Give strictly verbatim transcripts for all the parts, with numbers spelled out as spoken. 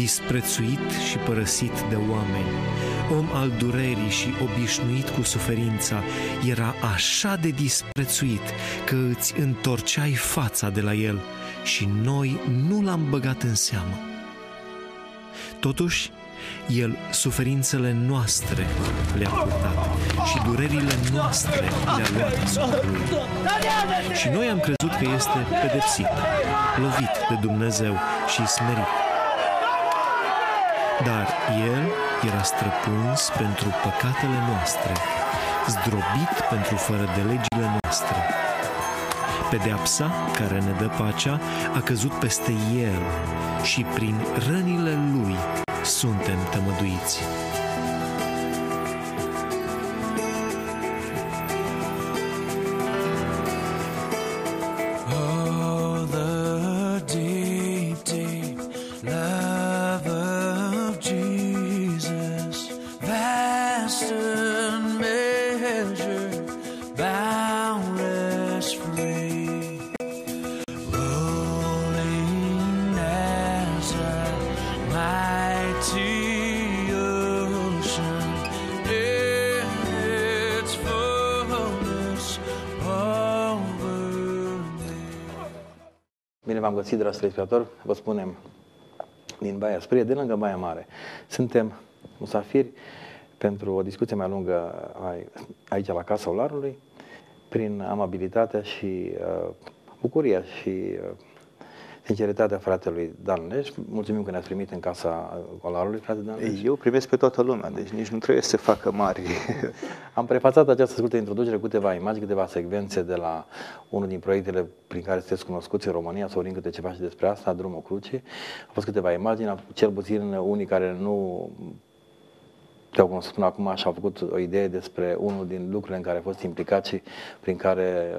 disprețuit și părăsit de oameni, om al durerii și obișnuit cu suferința, era așa de disprețuit că îți întorceai fața de la el și noi nu l-am băgat în seamă. Totuși, el suferințele noastre le-a purtat și durerile noastre le-a luat asupra lui. Și noi am crezut că este pedepsit, lovit de Dumnezeu și smerit. Dar el era străpuns pentru păcatele noastre, zdrobit pentru fără de legile noastre. Pedeapsa care ne dă pacea a căzut peste el și prin rănile lui suntem tămăduiți. Bine v-am găsit, dragi telespectatori, vă spunem din Baia Sprie, de lângă Baia Mare. Suntem musafiri pentru o discuție mai lungă aici la Casa Olarului, prin amabilitatea și uh, bucuria și uh, sinceritatea fratelui Dan Leș. Mulțumim că ne-ați primit în Casa Olarului, frate Dan Leș. Eu primesc pe toată lumea, deci nici nu trebuie să se facă mari. Am prefațat această scurtă introducere cu câteva imagini, câteva secvențe de la unul din proiectele prin care sunteți cunoscuți în România, să vorbim câte ceva și despre asta, Drumul Crucii. Au fost câteva imagini, cel puțin unii care nu te-au cunoscut până acum și au făcut o idee despre unul din lucrurile în care ai fost implicat și prin care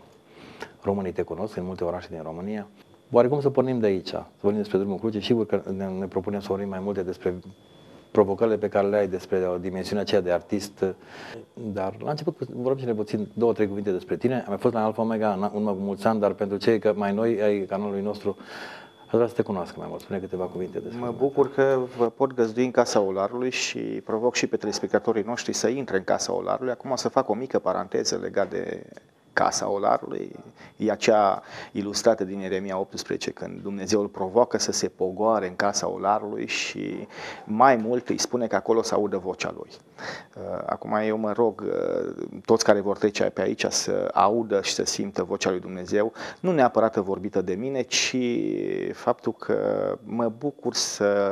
românii te cunosc în multe orașe din România. Oarecum să pornim de aici, să vorbim despre Drumul Crucii, sigur că ne, ne propunem să vorbim mai multe despre provocările pe care le ai, despre o dimensiune aceea de artist, dar la început vorbim cele puțin două, trei cuvinte despre tine. Am mai fost la Alfa Omega în urmă cu mulți ani, dar pentru cei că mai noi ai canalului nostru, aș vrea să te cunoască mai mult. Spune câteva cuvinte despre Mă bucur că vă pot găzdui în Casa Olarului și provoc și pe telespectatorii noștri să intre în Casa Olarului. Acum o să fac o mică paranteză legat de Casa Olarului, e acea ilustrată din Ieremia optsprezece, când Dumnezeu îl provoacă să se pogoare în Casa Olarului și mai mult îi spune că acolo să audă vocea lui. Acum eu mă rog toți care vor trece pe aici să audă și să simtă vocea lui Dumnezeu, nu neapărat vorbită de mine, ci faptul că mă bucur să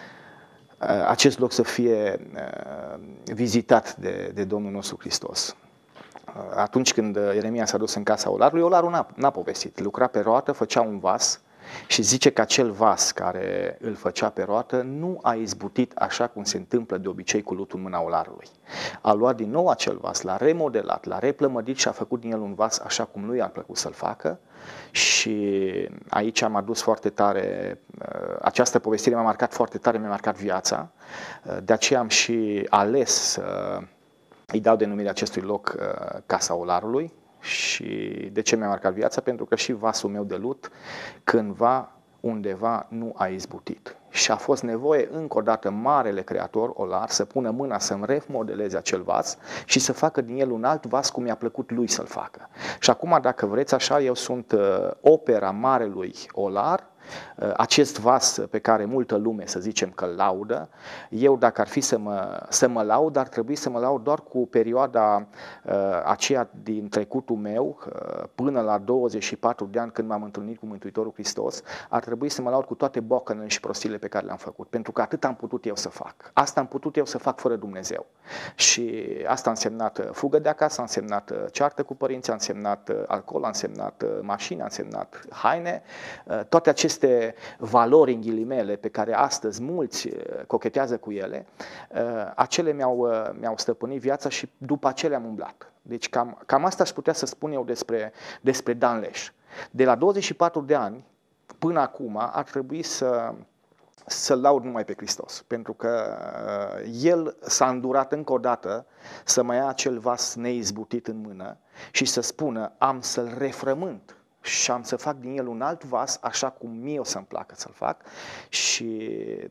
acest loc să fie vizitat de, de Domnul nostru Hristos. Atunci când Ieremia s-a dus în Casa Olarului, Olarul n-a, n-a povestit. Lucra pe roată, făcea un vas și zice că acel vas care îl făcea pe roată nu a izbutit așa cum se întâmplă de obicei cu lutul în mâna Olarului. A luat din nou acel vas, l-a remodelat, l-a replămădit și a făcut din el un vas așa cum lui a plăcut să-l facă. Și aici am adus foarte tare, această povestire m-a marcat foarte tare, mi-a marcat viața. De aceea am și ales să îi dau denumirea acestui loc uh, Casa Olarului. Și de ce mi-a marcat viața? Pentru că și vasul meu de lut cândva, undeva, nu a izbutit. Și a fost nevoie încă o dată marele creator Olar să pună mâna să-mi remodeleze acel vas și să facă din el un alt vas cum i-a plăcut lui să-l facă. Și acum, dacă vreți așa, eu sunt uh, opera marelui Olar, acest vas pe care multă lume, să zicem, că îl laudă. Eu, dacă ar fi să mă, să mă laud, ar trebui să mă laud doar cu perioada uh, aceea din trecutul meu, uh, până la douăzeci și patru de ani, când m-am întâlnit cu Mântuitorul Hristos. Ar trebui să mă laud cu toate bocănele și prostiile pe care le-am făcut, pentru că atât am putut eu să fac. Asta am putut eu să fac fără Dumnezeu. Și asta a însemnat fugă de acasă, a însemnat ceartă cu părinții, a însemnat alcool, a însemnat mașini, a însemnat haine, uh, toate aceste valori în ghilimele pe care astăzi mulți cochetează cu ele, acele mi-au, mi-au stăpânit viața și după acelea am umblat. Deci cam, cam asta aș putea să spun eu despre, despre Dan Leș. De la douăzeci și patru de ani până acum ar trebui să să-L laud numai pe Hristos, pentru că El s-a îndurat încă o dată să mai ia acel vas neizbutit în mână și să spună: am să-l refrământ și am să fac din el un alt vas, așa cum mie o să-mi placă să-l fac. Și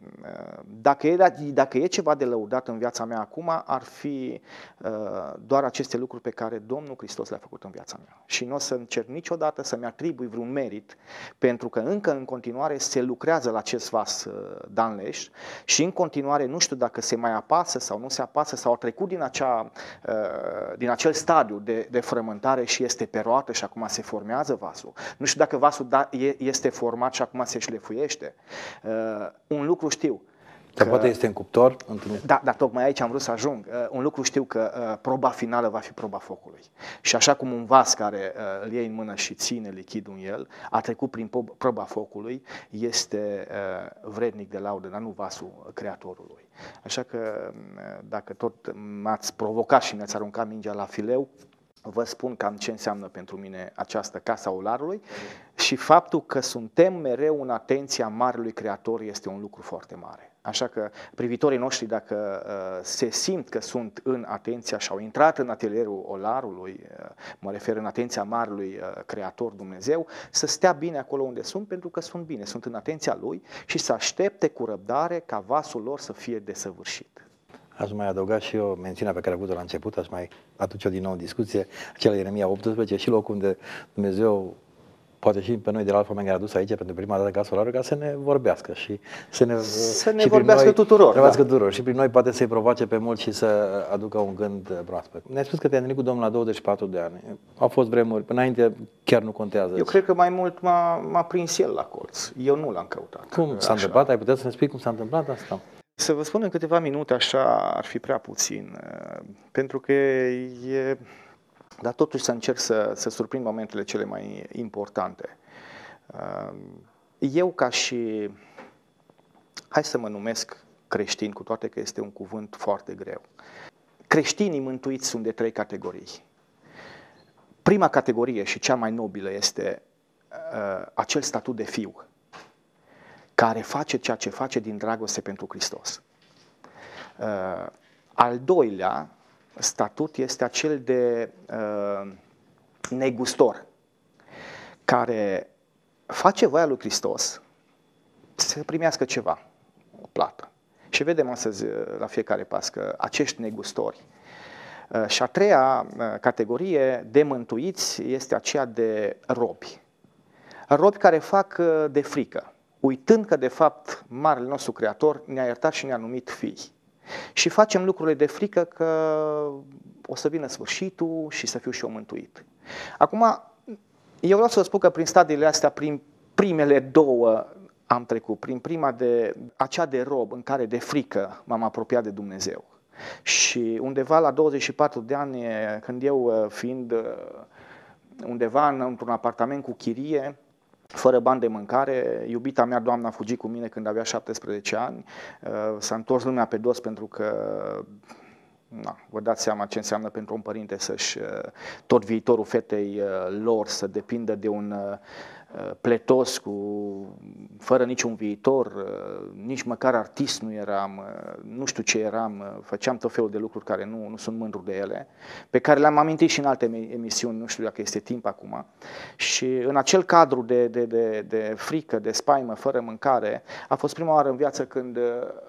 dacă e, dacă e ceva de lăudat în viața mea acum, ar fi doar aceste lucruri pe care Domnul Hristos le-a făcut în viața mea. Și nu o să încerc niciodată să-mi atribui vreun merit, pentru că încă în continuare se lucrează la acest vas Dan Leș și în continuare nu știu dacă se mai apasă sau nu se apasă sau a trecut din, acea, din acel stadiu de, de frământare și este pe roată și acum se formează vasul. Nu știu dacă vasul da, este format și acum se șlefuiește. Uh, un lucru știu. Că, că poate este în cuptor. Da, dar tocmai aici am vrut să ajung. Uh, un lucru știu că uh, proba finală va fi proba focului. Și așa cum un vas care uh, îl iei în mână și ține lichidul în el, a trecut prin proba focului, este uh, vrednic de laudă, dar nu vasul Creatorului. Așa că uh, dacă tot m-ați provocat și mi-ați aruncat mingea la fileu, vă spun cam ce înseamnă pentru mine această Casa Olarului și faptul că suntem mereu în atenția Marelui Creator este un lucru foarte mare. Așa că privitorii noștri, dacă uh, se simt că sunt în atenția și au intrat în atelierul Olarului, uh, mă refer în atenția Marelui uh, Creator Dumnezeu, să stea bine acolo unde sunt, pentru că sunt bine, sunt în atenția Lui și să aștepte cu răbdare ca vasul lor să fie desăvârșit. Aș mai adăuga și eu mențiunea pe care a avut-o la început, aș mai aduce-o din nou în discuție, acela Ieremia optsprezece și locul unde Dumnezeu, poate și pe noi de la Alfa Omega, a adus aici pentru prima dată Casa Olarului, ca să ne vorbească și să ne, să ne vorbească noi, tuturor. Da. tuturor. Și prin noi poate să-i provoace pe mulți și să aducă un gând proaspăt. Ne-ai spus că te-ai întâlnit cu Domnul la douăzeci și patru de ani. Au fost vremuri, înainte chiar nu contează. Eu cred că mai mult m-a, m-a prins el la colț. Eu nu l-am căutat. Cum s-a întâmplat? Ai putea să ne spui cum s-a întâmplat asta? Să vă spun în câteva minute, așa ar fi prea puțin, pentru că e, dar totuși să încerc să, să surprind momentele cele mai importante. Eu ca și, hai să mă numesc creștin, cu toate că este un cuvânt foarte greu. Creștinii mântuiți sunt de trei categorii. Prima categorie și cea mai nobilă este uh, acel statut de fiu, care face ceea ce face din dragoste pentru Hristos. Uh, al doilea statut este acel de uh, negustor, care face voia lui Hristos să primească ceva, o plată. Și vedem astăzi la fiecare pas că acești negustori. Uh, și a treia uh, categorie de mântuiți este aceea de robi. Robi care fac uh, de frică, uitând că de fapt Marele nostru Creator ne-a iertat și ne-a numit fii. Și facem lucrurile de frică că o să vină sfârșitul și să fiu și eu mântuit. Acum, eu vreau să vă spun că prin stadiile astea, prin primele două am trecut, prin prima de acea de rob în care de frică m-am apropiat de Dumnezeu. Și undeva la douăzeci și patru de ani, când eu fiind undeva într-un apartament cu chirie, fără bani de mâncare, iubita mea, doamna, a fugit cu mine când avea șaptesprezece ani, s-a întors lumea pe dos pentru că, na, vă dați seama ce înseamnă pentru un părinte să-și, tot viitorul fetei lor să depindă de un pletos cu, fără niciun viitor, nici măcar artist nu eram, nu știu ce eram, făceam tot felul de lucruri care nu, nu sunt mândru de ele, pe care le-am amintit și în alte emisiuni, nu știu dacă este timp acum. Și în acel cadru de, de, de, de frică, de spaimă, fără mâncare, a fost prima oară în viață când,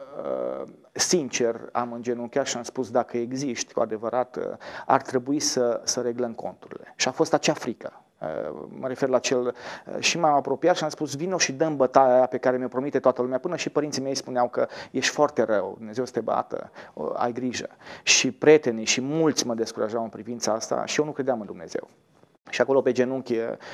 sincer, am îngenunchiat și am spus, dacă existi cu adevărat, ar trebui să, să reglăm conturile. Și a fost acea frică. Mă refer la cel și m-am apropiat și am spus, vino și dăm bătaia aia pe care mi-o promite toată lumea, până și părinții mei spuneau că ești foarte rău, Dumnezeu să te bată, ai grijă. Și prietenii și mulți mă descurajau în privința asta și eu nu credeam în Dumnezeu. Și acolo pe genunchi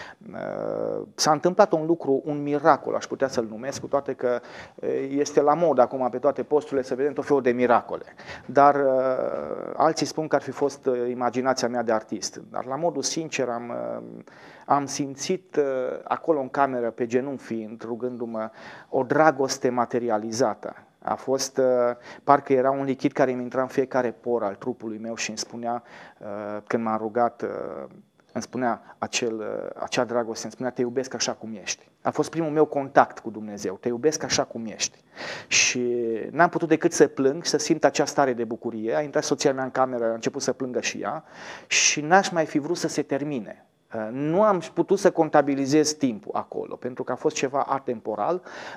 s-a întâmplat un lucru, un miracol, aș putea să-l numesc, cu toate că este la mod acum pe toate posturile să vedem tot felul de miracole. Dar alții spun că ar fi fost imaginația mea de artist. Dar la modul sincer am, am simțit acolo în cameră, pe genunchi fiind, rugându-mă, o dragoste materializată. A fost, parcă era un lichid care îmi intra în fiecare por al trupului meu și îmi spunea, când m-am rugat, îmi spunea acel, acea dragoste, îmi spunea, te iubesc așa cum ești. A fost primul meu contact cu Dumnezeu, te iubesc așa cum ești. Și n-am putut decât să plâng, să simt acea stare de bucurie. A intrat soția mea în cameră, a început să plângă și ea și n-aș mai fi vrut să se termine. Nu am putut să contabilizez timpul acolo, pentru că a fost ceva atemporal,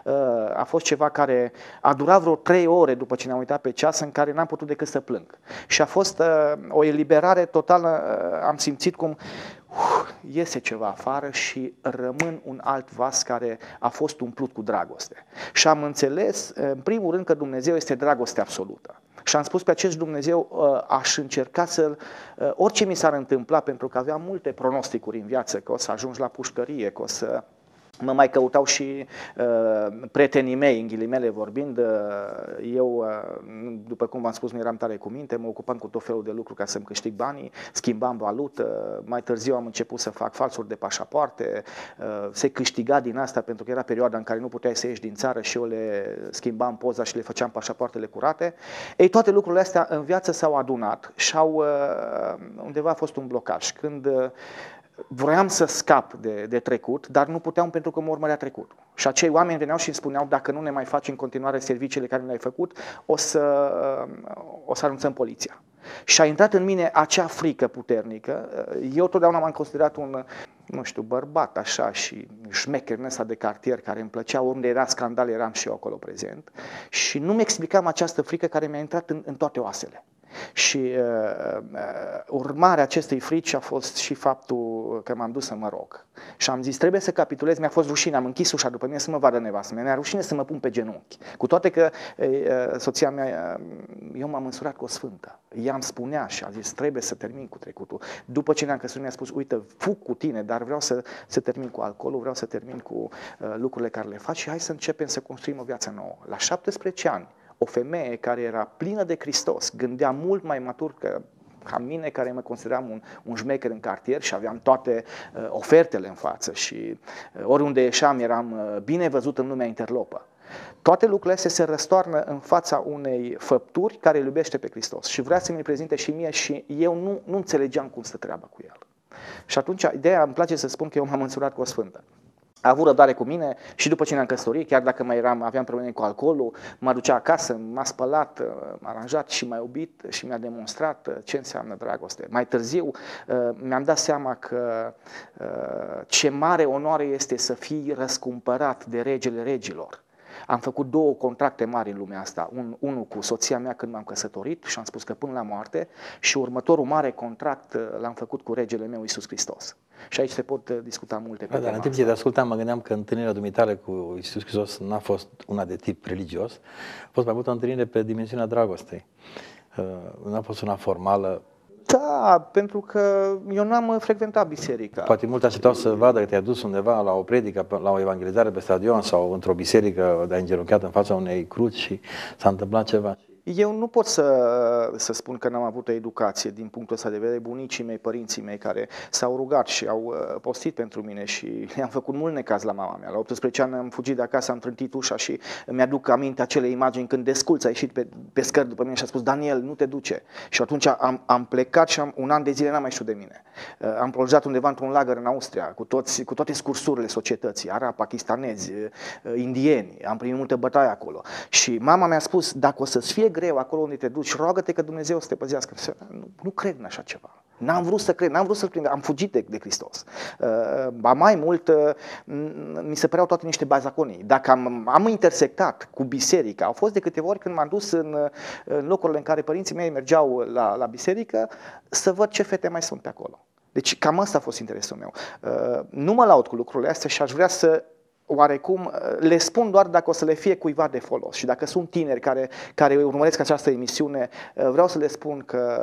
a fost ceva care a durat vreo trei ore după ce ne-am uitat pe ceas, în care n-am putut decât să plâng. Și a fost o eliberare totală, am simțit cum uh, iese ceva afară și rămân un alt vas care a fost umplut cu dragoste. Și am înțeles, în primul rând, că Dumnezeu este dragoste absolută. Și am spus pe acest Dumnezeu, aș încerca să, orice mi s-ar întâmpla, pentru că aveam multe pronosticuri în viață, că o să ajung la pușcărie, că o să mă mai căutau și uh, prietenii mei, în ghilimele vorbind. Uh, eu, uh, după cum v-am spus, nu eram tare cu minte, mă ocupam cu tot felul de lucruri ca să-mi câștig banii, schimbam valută, mai târziu am început să fac falsuri de pașapoarte, uh, se câștiga din asta pentru că era perioada în care nu puteai să ieși din țară și eu le schimbam poza și le făceam pașapoartele curate. Ei, toate lucrurile astea în viață s-au adunat și au, uh, undeva a fost un blocaj. Când uh, vroiam să scap de, de trecut, dar nu puteam pentru că mă urmărea trecutul. Și acei oameni veneau și îmi spuneau, dacă nu ne mai faci în continuare serviciile care le-ai făcut, o să, o să anunțăm poliția. Și a intrat în mine acea frică puternică. Eu totdeauna m-am considerat un, nu știu, bărbat așa și șmecher ăsta de cartier care îmi plăcea, oriunde era scandal eram și eu acolo prezent. Și nu-mi explicam această frică care mi-a intrat în, în toate oasele. Și uh, uh, urmarea acestei frici a fost și faptul că m-am dus să mă rog. Și am zis, trebuie să capitulez, mi-a fost rușine, am închis ușa după mine să mă vadă nevastă mea, mi-a rușine să mă pun pe genunchi. Cu toate că uh, soția mea, uh, eu m-am însurat cu o sfântă. Ea îmi spunea și a zis, trebuie să termin cu trecutul. După ce ne-am căsătorit, mi-a spus, uite, fug cu tine, dar vreau să, să termin cu alcoolul, vreau să termin cu uh, lucrurile care le faci și hai să începem să construim o viață nouă. La șaptesprezece ani, o femeie care era plină de Hristos, gândea mult mai matur că, ca mine, care mă consideram un, un șmecher în cartier și aveam toate uh, ofertele în față și uh, oriunde ieșeam eram uh, bine văzut în lumea interlopă. Toate lucrurile astea se răstoarnă în fața unei făpturi care îl iubește pe Hristos și vrea să mi-l prezinte și mie și eu nu, nu înțelegeam cum stă treaba cu el. Și atunci, ideea, îmi place să spun că eu m-am însurat cu o sfântă. A avut răbdare cu mine și după ce ne-am căsătorit, chiar dacă mai eram, aveam probleme cu alcoolul, mă ducea acasă, m-a spălat, m-a aranjat și m-a iubit și mi-a demonstrat ce înseamnă dragoste. Mai târziu mi-am dat seama că ce mare onoare este să fii răscumpărat de regele regilor. Am făcut două contracte mari în lumea asta, un, unul cu soția mea când m-am căsătorit și am spus că până la moarte și următorul mare contract l-am făcut cu regele meu Iisus Hristos. Și aici se pot discuta multe pe da, dar în timp ce te ascultam, mă gândeam că întâlnirea dumitale cu Iisus Hristos n-a fost una de tip religios, a fost mai mult o întâlnire pe dimensiunea dragostei. N-a fost una formală. Da, pentru că eu n-am frecventat biserica. Poate mult așteptau să vadă că te-ai dus undeva la o predică, la o evangelizare pe stadion sau într-o biserică, de-ai îngenunchiat în fața unei cruci și s-a întâmplat ceva. Eu nu pot să, să spun că n-am avut o educație din punctul ăsta de vedere. Bunicii mei, părinții mei care s-au rugat și au postit pentru mine și le-am făcut mult necaz la mama mea. La optsprezece ani am fugit de acasă, am trântit ușa și mi-aduc aminte acele imagini când Desculț a ieșit pe, pe scări după mine și a spus, Daniel, nu te duce. Și atunci am, am plecat și am, un an de zile n-am mai știut de mine. Am prolongat undeva într-un lagăr în Austria cu, toți, cu toate scursurile societății, arabi, pakistanezi, indieni. Am primit multe bătaie acolo. Și mama mi-a spus, dacă o să-ți fie greu acolo unde te duci, roagă-te că Dumnezeu să te păzească. Nu, nu cred în așa ceva. N-am vrut să cred, n-am vrut să-L prind, am fugit de, de Hristos. Uh, ba mai mult, uh, mi se păreau toate niște bazaconii. Dacă am, am intersectat cu biserica, au fost de câteva ori când m-am dus în, în locurile în care părinții mei mergeau la, la biserică, să văd ce fete mai sunt pe acolo. Deci cam asta a fost interesul meu. Uh, nu mă laud cu lucrurile astea și aș vrea să oarecum le spun doar dacă o să le fie cuiva de folos. Și dacă sunt tineri care, care urmăresc această emisiune, vreau să le spun că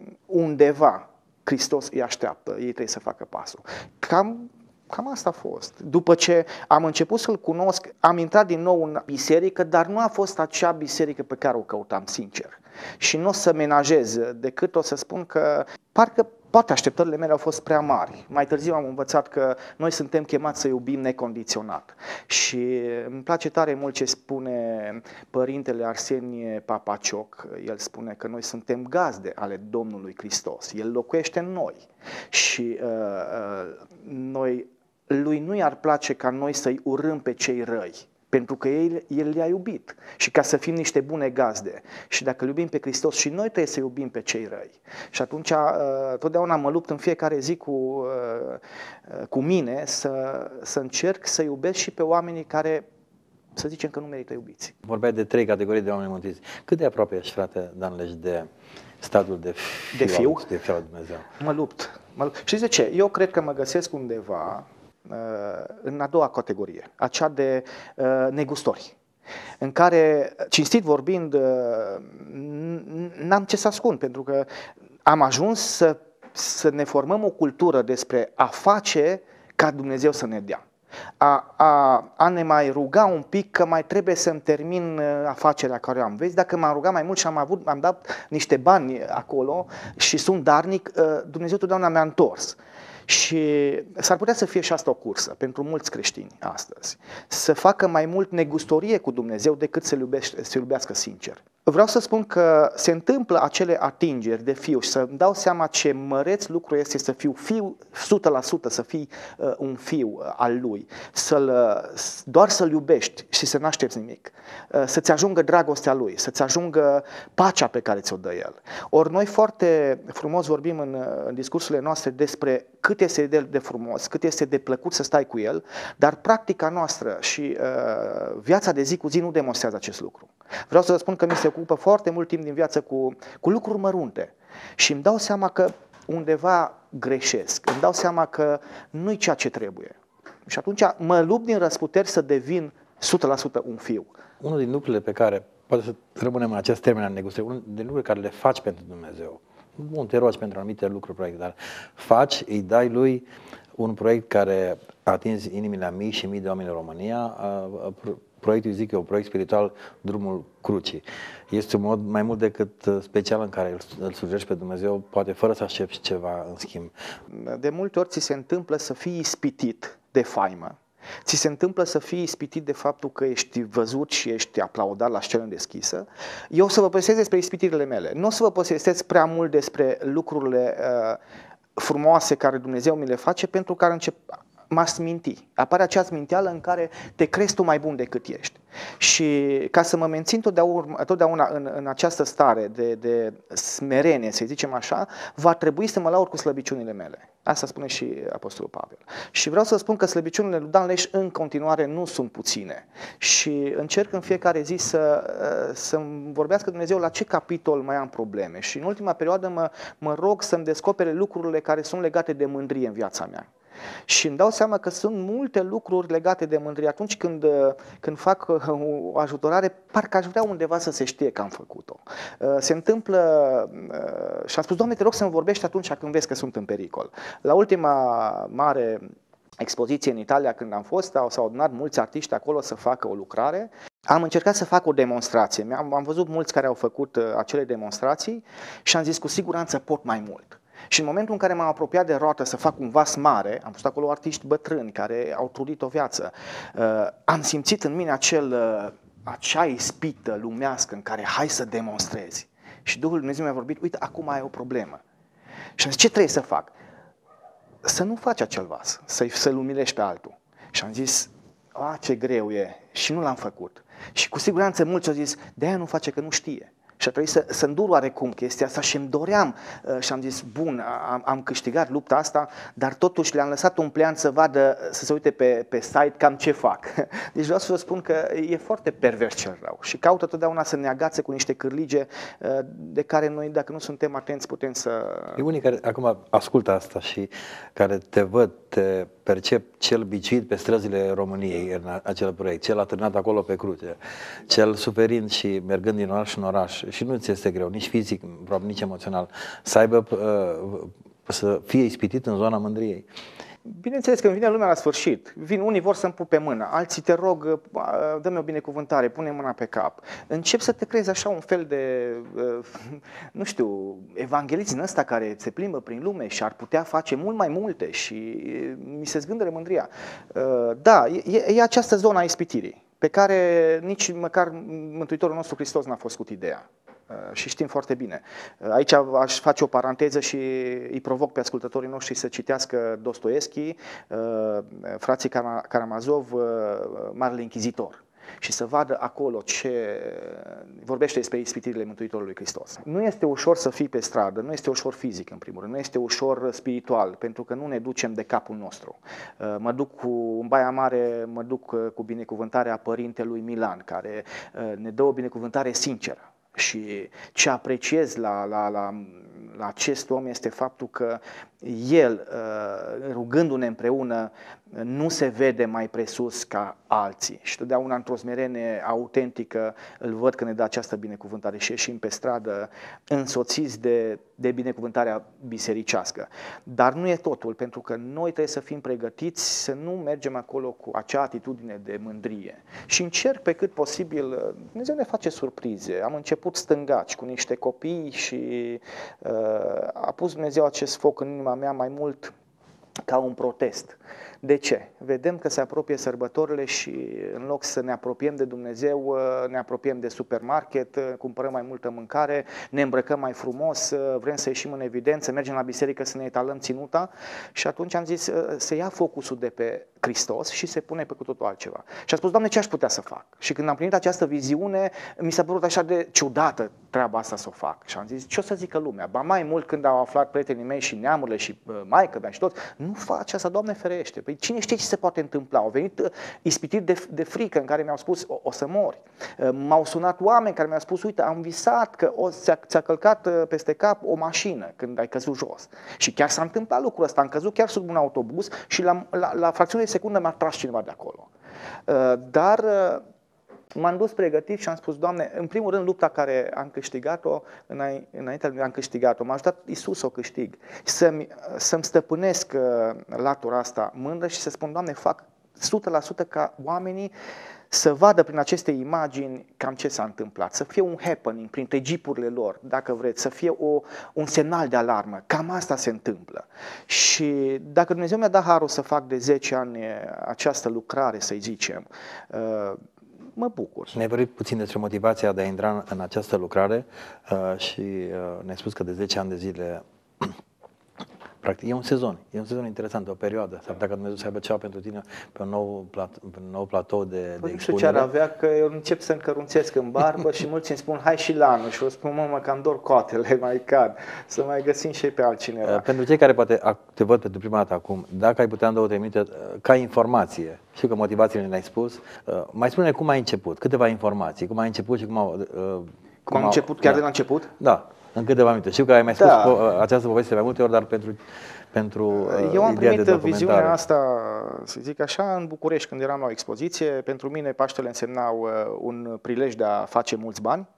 undeva Hristos îi așteaptă, ei trebuie să facă pasul. Cam, cam asta a fost. După ce am început să-L cunosc, am intrat din nou în biserică, dar nu a fost acea biserică pe care o căutam, sincer. Și nu o să menajez, decât o să spun că parcă poate așteptările mele au fost prea mari. Mai târziu am învățat că noi suntem chemați să iubim necondiționat. Și îmi place tare mult ce spune părintele Arsenie Papacioc. El spune că noi suntem gazde ale Domnului Hristos. El locuiește în noi. Și uh, uh, noi, lui nu i-ar place ca noi să-i urâm pe cei răi. pentru că El, El le-a iubit și ca să fim niște bune gazde. Și dacă îl iubim pe Hristos și noi trebuie să iubim pe cei răi. Și atunci totdeauna mă lupt în fiecare zi cu, cu mine să, să încerc să iubesc și pe oamenii care, să zicem că nu merită iubiți. Vorbeai de trei categorii de oameni mântuiți. Cât de aproape ești, frate Dan Leș, de statul de fiu, de fiu? De fiu al Dumnezeu? Mă lupt. Mă lupt. Știți de ce? Eu cred că mă găsesc undeva în a doua categorie, acea de uh, negustori, în care, cinstit vorbind, uh, n-am ce să ascund, pentru că am ajuns să, să ne formăm o cultură despre a face ca Dumnezeu să ne dea. A, a, a ne mai ruga un pic că mai trebuie să-mi termin afacerea care am. Vezi, dacă m-am rugat mai mult și am, avut, am dat niște bani acolo și sunt darnic, Dumnezeu totdeauna mi-a întors. Și s-ar putea să fie și asta o cursă pentru mulți creștini astăzi. Să facă mai mult negustorie cu Dumnezeu decât să-L iubească, să iubească sincer. Vreau să spun că se întâmplă acele atingeri de fiu și să-mi dau seama ce măreț lucru este să fiu fiu o sută la sută, să fii uh, un fiu uh, al lui, să-l, uh, doar să-l iubești și să n-aștepți nimic, uh, să-ți ajungă dragostea lui, să-ți ajungă pacea pe care ți-o dă el. Ori noi foarte frumos vorbim în, în discursurile noastre despre cât este de, de frumos, cât este de plăcut să stai cu el, dar practica noastră și uh, viața de zi cu zi nu demonstrează acest lucru. Vreau să vă spun că mi se ocupă foarte mult timp din viață cu, cu lucruri mărunte și îmi dau seama că undeva greșesc, îmi dau seama că nu-i ceea ce trebuie. Și atunci mă lupt din răsputeri să devin o sută la sută un fiu. Unul din lucrurile pe care, poate să rămânem în acest termen al negustoriei, unul din lucrurile care le faci pentru Dumnezeu. Bun, te rogi pentru anumite lucruri, proiecte, dar faci, îi dai lui un proiect care a atins inimile a mii și mii de oameni în România. Proiectul, zic eu, proiect spiritual, Drumul Crucii. Este un mod mai mult decât special în care îl slujești pe Dumnezeu, poate fără să aștepți ceva în schimb. De multe ori ți se întâmplă să fii ispitit de faimă. Ți se întâmplă să fii ispitit de faptul că ești văzut și ești aplaudat la scenă deschisă. Eu o să vă povestesc despre ispitirile mele. Nu o să vă povestesc prea mult despre lucrurile uh, frumoase care Dumnezeu mi le face, pentru că încep m-a sminti. Apare acea sminteală în care te crezi tu mai bun decât ești. Și ca să mă mențin totdeauna, totdeauna în, în această stare de, de smerenie, să zicem așa, va trebui să mă laud cu slăbiciunile mele. Asta spune și Apostolul Pavel. Și vreau să spun că slăbiciunile lui Dan Leș în continuare nu sunt puține. Și încerc în fiecare zi să, să-mi vorbească Dumnezeu la ce capitol mai am probleme. Și în ultima perioadă mă, mă rog să-mi descopere lucrurile care sunt legate de mândrie în viața mea. Și îmi dau seama că sunt multe lucruri legate de mândrie. Atunci când, când fac o ajutorare, parcă aș vrea undeva să se știe că am făcut-o. Se întâmplă și am spus, Doamne, te rog să-mi vorbești atunci când vezi că sunt în pericol. La ultima mare expoziție în Italia, când am fost, s-au adunat mulți artiști acolo să facă o lucrare. Am încercat să fac o demonstrație. Am, am văzut mulți care au făcut acele demonstrații și am zis, cu siguranță pot mai mult. Și în momentul în care m-am apropiat de roată să fac un vas mare, am fost acolo artiști bătrâni care au trudit o viață, uh, am simțit în mine acel, uh, acea ispită lumească în care hai să demonstrezi. Și Duhul Dumnezeu mi-a vorbit, uite, acum ai o problemă. Și am zis, ce trebuie să fac? Să nu faci acel vas, să-i, să-l umilești pe altul. Și am zis, a, ce greu e. Și nu l-am făcut. Și cu siguranță mulți au zis, de-aia nu face că nu știe. Și a trebuit să, să îndur oarecum chestia asta și îmi doream uh, și am zis, bun, am, am câștigat lupta asta, dar totuși le-am lăsat un plean să vadă, să se uite pe, pe site cam ce fac. Deci vreau să vă spun că e foarte pervers cel rău și caută totdeauna să ne agațe cu niște cârlige uh, de care noi, dacă nu suntem atenți, putem să... E unii care acum ascultă asta și care te văd, te percep cel biciuit pe străzile României în acel proiect, cel atârnat acolo pe cruce, cel suferind și mergând din oraș în oraș. Și nu ți este greu, nici fizic, probabil nici emoțional, să aibă, să fie ispitit în zona mândriei. Bineînțeles că vine lumea la sfârșit. Vin unii vor să-mi pupe mâna, alții te rog, dă-mi o binecuvântare, pune mâna pe cap. Încep să te crezi așa un fel de, nu știu, evanghelist în ăsta care se plimbă prin lume și ar putea face mult mai multe și mi se zgândără mândria. Da, e, e această zonă a ispitirii, pe care nici măcar Mântuitorul nostru Hristos n-a făcut ideea. Și știm foarte bine. Aici aș face o paranteză și îi provoc pe ascultătorii noștri să citească Dostoevski, frații Karamazov, Marele Închizitor. și să vadă acolo ce vorbește despre ispitirile Mântuitorului Hristos. Nu este ușor să fii pe stradă, nu este ușor fizic în primul rând, nu este ușor spiritual, pentru că nu ne ducem de capul nostru. Mă duc cu, în Baia Mare, mă duc cu binecuvântarea părintelui Milan, care ne dă o binecuvântare sinceră. Și ce apreciez la, la, la, la acest om este faptul că el, rugându-ne împreună, nu se vede mai presus ca alții. Și totdeauna într-o smerenie autentică îl văd că ne dă această binecuvântare și ieșim pe stradă însoțiți de, de binecuvântarea bisericească. Dar nu e totul, pentru că noi trebuie să fim pregătiți să nu mergem acolo cu acea atitudine de mândrie. Și încerc pe cât posibil, Dumnezeu ne face surprize. Am început stângaci cu niște copii și uh, a pus Dumnezeu acest foc în inima mea mai mult ca un protest. De ce? Vedem că se apropie sărbătorile și în loc să ne apropiem de Dumnezeu, ne apropiem de supermarket, cumpărăm mai multă mâncare, ne îmbrăcăm mai frumos, vrem să ieșim în evidență, mergem la biserică să ne etalăm ținuta și atunci am zis să ia focusul de pe Hristos și se pune pe cu totul altceva. Și am spus, Doamne, ce aș putea să fac? Și când am primit această viziune, mi s-a părut așa de ciudată treaba asta să o fac. Și am zis, ce o să zică lumea? Ba mai mult când au aflat prietenii mei și neamurile și maică mea și toți, nu faci asta, Doamne ferește. Păi cine știe ce se poate întâmpla? Au venit uh, ispitiri de, de frică în care mi-au spus o, o să mori. Uh, m-au sunat oameni care mi-au spus, uite, am visat că o, ți-a, ți-a călcat uh, peste cap o mașină când ai căzut jos. Și chiar s-a întâmplat lucrul ăsta, am căzut chiar sub un autobuz și la, la, la fracțiune de secundă m-a tras cineva de acolo. Uh, dar... Uh, M-am dus pregătit și am spus, Doamne, în primul rând lupta care am câștigat-o, înainte am câștigat-o, m-a ajutat Iisus să o câștig. Să-mi, să-mi stăpânesc latura asta mândră și să spun, Doamne, fac o sută la sută ca oamenii să vadă prin aceste imagini cam ce s-a întâmplat, să fie un happening printre jeepurile lor, dacă vreți, să fie o, un semnal de alarmă, cam asta se întâmplă. Și dacă Dumnezeu mi-a dat harul să fac de zece ani această lucrare, să-i zicem, mă bucur. Ne-ai vorbit puțin despre motivația de a intra în, în această lucrare uh, și uh, ne-ai spus că de zece ani de zile, practic, e un sezon, e un sezon interesant, o perioadă. S-ar putea ca Dumnezeu să aibă ceva pentru tine pe un nou, plat, pe un nou platou de, de expunere. Nu știu ce ar avea, că eu încep să încărunțesc în barbă și mulți îmi spun, hai și la anul. Și eu spun, mă, mă, cam dor coatele, mai cad, să mai găsim și pe altcineva. Uh, pentru cei care poate te văd pentru prima dată acum, dacă ai putea în două, trei minute, uh, ca informație, știu că motivațiile ne-ai spus, uh, mai spune cum ai început, câteva informații, cum ai început și cum au... Uh, cum, cum am început, chiar da. de la început? Da. În câteva minute. Știu că ai mai spus da. po- această poveste mai multe ori, dar pentru, pentru uh, Eu am primit viziunea asta, să zic așa, în București, când eram la o expoziție. Pentru mine Paștele însemnau uh, un prilej de a face mulți bani.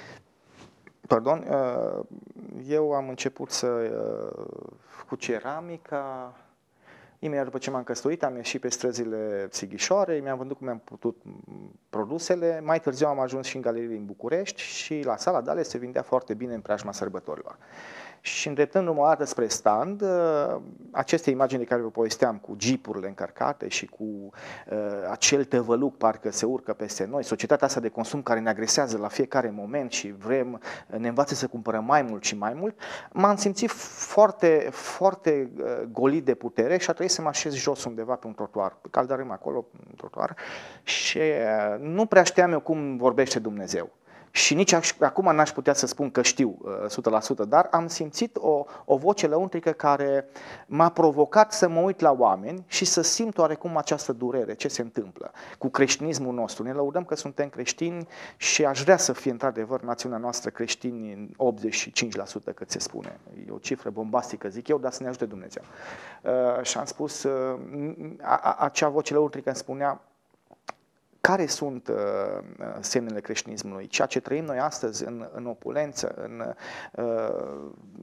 Pardon, uh, eu am început să uh, cu ceramica. Imediat după ce m-am căsătorit, am ieșit pe străzile Sighișoarei, mi-am vândut cum am putut produsele. Mai târziu am ajuns și în galerii în București și la Sala Dale se vindea foarte bine în preajma sărbătorilor. Și îndreptându-mă o dată spre stand, aceste imagini de care vă povesteam, cu jeepurile încărcate și cu uh, acel tăvăluc parcă se urcă peste noi, societatea asta de consum care ne agresează la fiecare moment și vrem, ne învață să cumpărăm mai mult și mai mult, m-am simțit foarte, foarte uh, golit de putere și a trebuit să mă așez jos undeva pe un trotuar, pe caldarâm acolo, pe un trotuar, și uh, nu prea știam eu cum vorbește Dumnezeu. Și nici acum n-aș putea să spun că știu o sută la sută, dar am simțit o, o voce lăuntrică care m-a provocat să mă uit la oameni și să simt oarecum această durere, ce se întâmplă cu creștinismul nostru. Ne lăudăm că suntem creștini și aș vrea să fie într-adevăr națiunea noastră creștini în optzeci și cinci la sută, cât se spune. E o cifră bombastică, zic eu, dar să ne ajute Dumnezeu. Uh, și am spus, uh, a, a, acea voce lăuntrică îmi spunea, care sunt uh, semnele creștinismului? Ceea ce trăim noi astăzi în, în opulență, în, uh,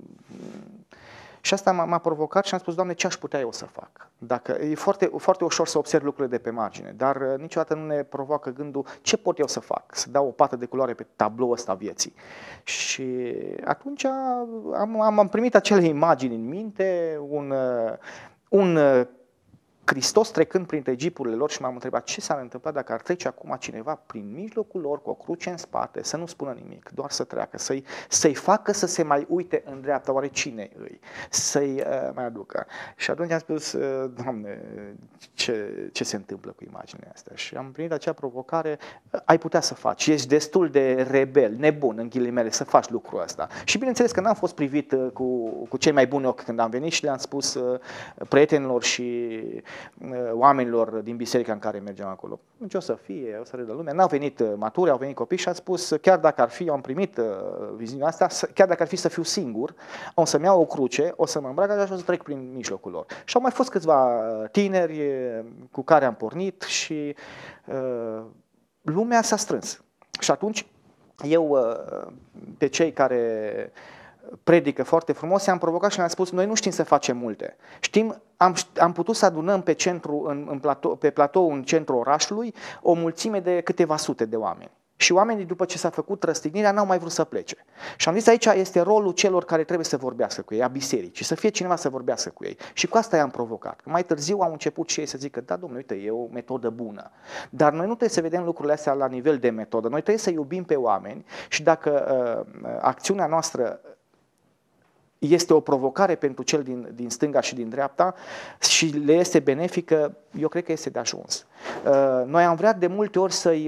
și asta m-a, m-a provocat și am spus, Doamne, ce aș putea eu să fac? Dacă, e foarte, foarte ușor să observ lucrurile de pe margine, dar uh, niciodată nu ne provoacă gândul, ce pot eu să fac? Să dau o pată de culoare pe tabloul ăsta vieții. Și atunci am, am, am primit acele imagini în minte, un, uh, un uh, Hristos trecând printre jeepurile lor și m-am întrebat ce s-ar întâmpla dacă ar trece acum cineva prin mijlocul lor cu o cruce în spate, să nu spună nimic, doar să treacă, să-i, să-i facă să se mai uite în dreapta, oare cine îi, să-i uh, mai aducă. Și atunci am spus, uh, Doamne, ce, ce se întâmplă cu imaginea asta? Și am primit acea provocare, uh, ai putea să faci, ești destul de rebel, nebun în ghilimele, să faci lucrul ăsta. Și bineînțeles că n-am fost privit uh, cu, cu cei mai buni ochi când am venit și le-am spus uh, prietenilor și oamenilor din biserica în care mergeam acolo. Ce o să fie, o să râdă lumea. N-au venit maturi, au venit copii și am spus, chiar dacă ar fi, eu am primit uh, viziunea asta, chiar dacă ar fi să fiu singur, o să-mi iau o cruce, o să mă îmbrac și o să trec prin mijlocul lor. Și au mai fost câțiva tineri cu care am pornit și uh, lumea s-a strâns. Și atunci eu, uh, pe cei care predică foarte frumos, i-am provocat și le-am spus, noi nu știm să facem multe. Știm, am, am putut să adunăm pe, centru, în, în platou, pe platou în centrul orașului o mulțime de câteva sute de oameni. Și oamenii, după ce s-a făcut răstignirea, n-au mai vrut să plece. Și am zis, aici este rolul celor care trebuie să vorbească cu ei, a bisericii, să fie cineva să vorbească cu ei. Și cu asta i-am provocat. Mai târziu au început și ei să zică, da, domnule, uite, e o metodă bună. Dar noi nu trebuie să vedem lucrurile astea la nivel de metodă. Noi trebuie să iubim pe oameni și dacă uh, acțiunea noastră este o provocare pentru cel din, din stânga și din dreapta și le este benefică, eu cred că este de ajuns. Noi am vrea de multe ori să-i,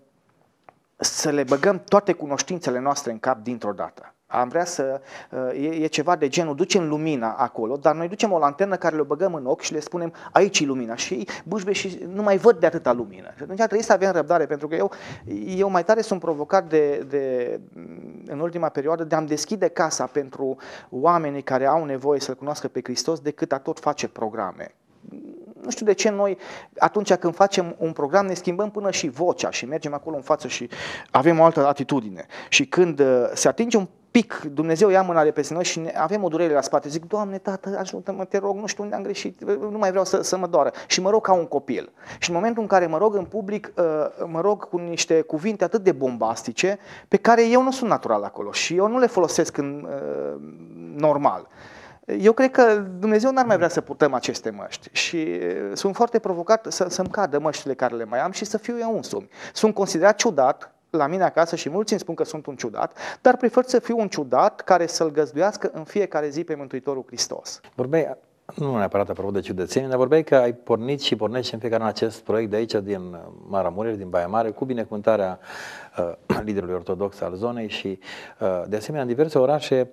să le băgăm toate cunoștințele noastre în cap dintr-o dată. Am vrea să, e, e ceva de genul, ducem lumina acolo, dar noi ducem o lanternă care le băgăm în ochi și le spunem, aici e lumina și ei bâșbe și nu mai văd de atâta lumină. Și atunci trebuie să avem răbdare, pentru că eu, eu mai tare sunt provocat de, de, în ultima perioadă de a-mi deschide casa pentru oamenii care au nevoie să-L cunoască pe Hristos decât a tot face programe. Nu știu de ce noi, atunci când facem un program, ne schimbăm până și vocea și mergem acolo în față și avem o altă atitudine. Și când se atinge un pic, Dumnezeu ia mâna de peste noi și ne, avem o durere la spate. Zic, Doamne, Tată, ajută-mă, te rog, nu știu unde am greșit, nu mai vreau să, să mă doară. Și mă rog ca un copil. Și în momentul în care mă rog în public, mă rog cu niște cuvinte atât de bombastice, pe care eu nu sunt natural acolo și eu nu le folosesc în normal. Eu cred că Dumnezeu n-ar mai vrea să purtăm aceste măști și sunt foarte provocat să, să-mi cadă măștile care le mai am și să fiu eu însumi. Sunt considerat ciudat la mine acasă și mulți îmi spun că sunt un ciudat, dar prefer să fiu un ciudat care să-L găzduiască în fiecare zi pe Mântuitorul Hristos. Vorbeai, nu neapărat apropo de ciudățenie, dar vorbeai că ai pornit și pornești în fiecare an acest proiect de aici, din Maramureș, din Baia Mare, cu binecuvântarea uh, liderului ortodox al zonei și uh, de asemenea în diverse orașe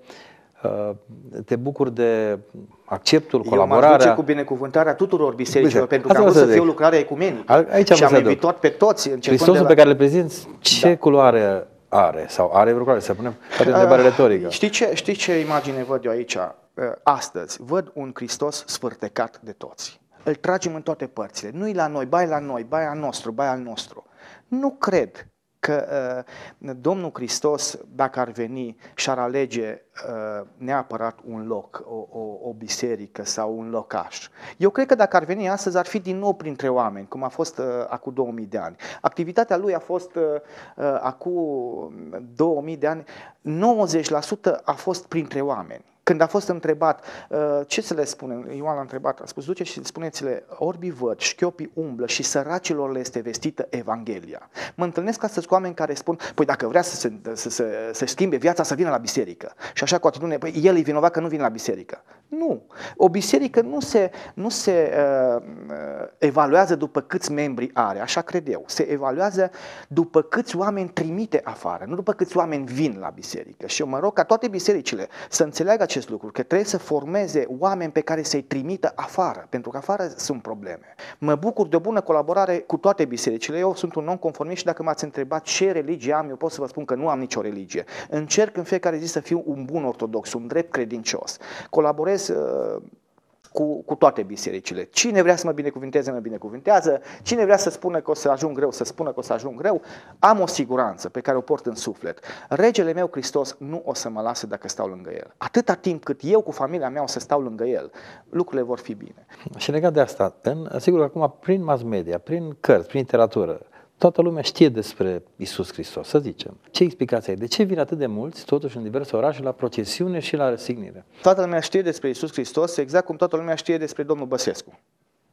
te bucuri de acceptul, eu colaborarea. Eu m-aș duce cu binecuvântarea tuturor bisericilor, pentru că am vrut să fie o lucrare ecumenică. Aici și am invitat pe toți. Hristosul de la... pe care le prezinți, ce da. culoare are? Sau are vreo culoare? Să punem poate întrebare retorică. Știi ce, știi ce imagine văd eu aici? Astăzi văd un Hristos sfârtecat de toți. Îl tragem în toate părțile. Nu-i la noi, bai la noi, bai al nostru, bai al nostru. Nu cred că uh, Domnul Hristos, dacă ar veni, și-ar alege uh, neapărat un loc, o, o, o biserică sau un locaș. Eu cred că dacă ar veni astăzi, ar fi din nou printre oameni, cum a fost uh, acum două mii de ani. Activitatea lui a fost uh, uh, acum două mii de ani, nouăzeci la sută a fost printre oameni. Când a fost întrebat, ce să le spunem, Ioan a întrebat, a spus, duce și spuneți-le, orbii văd, șchiopii umblă și săracilor le este vestită Evanghelia. Mă întâlnesc astăzi cu oameni care spun, păi dacă vrea să se, să, să, să schimbe viața, să vină la biserică. Și așa cu atitudine, păi el e vinovat că nu vine la biserică. Nu. O biserică nu se, nu se uh, evaluează după câți membri are, așa cred eu. Se evaluează după câți oameni trimite afară, nu după câți oameni vin la biserică. Și eu mă rog ca toate bisericile să înțeleagă acest lucru, că trebuie să formeze oameni pe care să-i trimită afară, pentru că afară sunt probleme. Mă bucur de o bună colaborare cu toate bisericile. Eu sunt un non-conformist și dacă m-ați întrebat ce religie am, eu pot să vă spun că nu am nicio religie. Încerc în fiecare zi să fiu un bun ortodox, un drept credincios. Colaborez uh, cu, cu toate bisericile. Cine vrea să mă binecuvinteze, mă binecuvintează. Cine vrea să spună că o să ajung greu, să spună că o să ajung greu. Am o siguranță pe care o port în suflet. Regele meu Hristos nu o să mă lase dacă stau lângă El. Atâta timp cât eu cu familia mea o să stau lângă El, lucrurile vor fi bine. Și legat de asta, în, sigur că acum prin mass media, prin cărți, prin literatură, toată lumea știe despre Iisus Hristos, să zicem. Ce explicație ai? De ce vin atât de mulți, totuși, în diverse orașe, la procesiune și la răstignire? Toată lumea știe despre Iisus Hristos, exact cum toată lumea știe despre domnul Băsescu.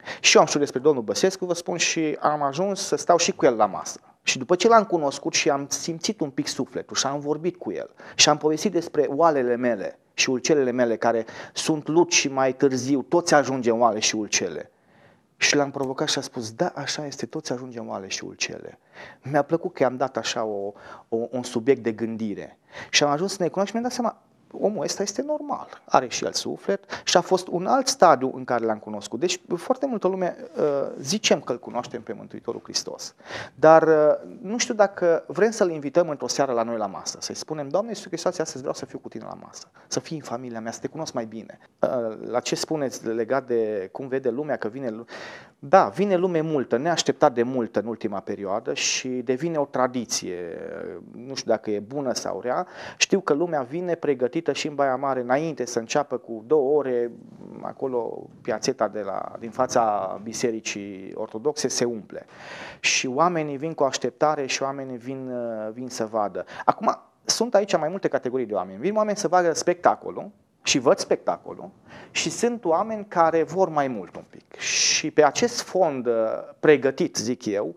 Și eu am știut despre domnul Băsescu, vă spun, și am ajuns să stau și cu el la masă. Și după ce l-am cunoscut și am simțit un pic sufletul și am vorbit cu el și am povestit despre oalele mele și ulcelele mele care sunt luci și mai târziu, toți ajungem oale și ulcele. Și l-am provocat și a spus, da, așa este, toți ajungem oale și ulcele. Mi-a plăcut că i-am dat așa o, o, un subiect de gândire. Și am ajuns să ne cunoaștem și mi-am dat seama, omul ăsta este normal, are și el suflet și a fost un alt stadiu în care l-am cunoscut. Deci foarte multă lume uh, zicem că îl cunoaștem pe Mântuitorul Hristos, dar uh, nu știu dacă vrem să-l invităm într-o seară la noi la masă, să-i spunem, Doamne Iisuse Hristos, astăzi vreau să fiu cu tine la masă, să fii în familia mea, să te cunosc mai bine. Uh, la ce spuneți legat de cum vede lumea că vine lume? Da, vine lume multă, neașteptat de multă în ultima perioadă și devine o tradiție, nu știu dacă e bună sau rea. Știu că lumea vine pregătită și în Baia Mare înainte să înceapă cu două ore, acolo piațeta de la, din fața bisericii ortodoxe se umple. Și oamenii vin cu așteptare și oamenii vin, vin să vadă. Acum, sunt aici mai multe categorii de oameni. Vin oameni să vadă spectacolul și văd spectacolul și sunt oameni care vor mai mult un pic. Și pe acest fond pregătit, zic eu,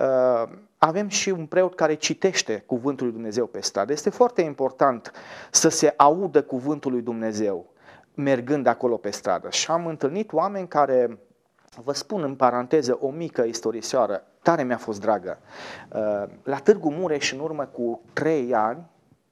avem și un preot care citește cuvântul lui Dumnezeu pe stradă. Este foarte important să se audă cuvântul lui Dumnezeu mergând acolo pe stradă. Și am întâlnit oameni care, vă spun în paranteză o mică istorisoară, tare mi-a fost dragă. La Târgu Mureș, în urmă cu trei ani,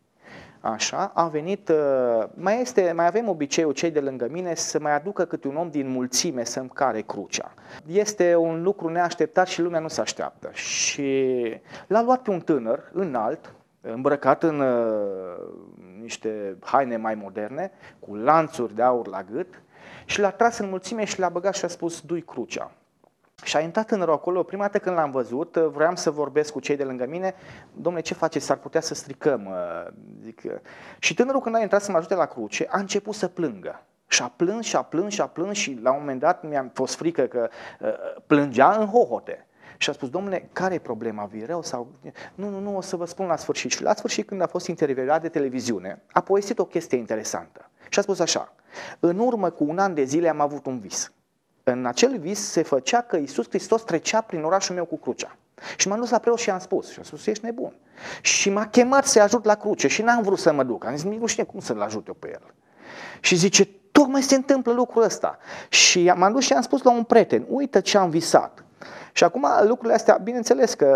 așa, a venit, mai, este, mai avem obiceiul cei de lângă mine să mai aducă câte un om din mulțime să-mi care crucea. Este un lucru neașteptat și lumea nu se așteaptă. Și l-a luat pe un tânăr înalt, îmbrăcat în uh, niște haine mai moderne, cu lanțuri de aur la gât, și l-a tras în mulțime și l-a băgat și a spus, du-i crucea. Și a intrat tânărul acolo, prima dată când l-am văzut, vroiam să vorbesc cu cei de lângă mine, dom'le, ce faceți, s-ar putea să stricăm. Zic. Și tânărul când a intrat să mă ajute la cruce, a început să plângă. Și a plâns și a plâns și a plâns și la un moment dat mi-a fost frică că uh, plângea în hohote. Și a spus, domnule, care e problema? Vi rău? Sau... Nu, nu, nu, o să vă spun la sfârșit. Și la sfârșit, când a fost intervievat de televiziune, a povestit o chestie interesantă. Și a spus așa, în urmă cu un an de zile am avut un vis. În acel vis se făcea că Iisus Hristos trecea prin orașul meu cu crucea. Și m-am dus la preot și i-am spus. Și a spus, ești nebun. Și m-a chemat să-i ajut la cruce și n-am vrut să mă duc. Am zis, nu știu cum să-l ajut eu pe el. Și zice, tocmai se întâmplă lucrul ăsta. Și m-am dus și i-am spus la un prieten, uite ce am visat. Și acum lucrurile astea, bineînțeles că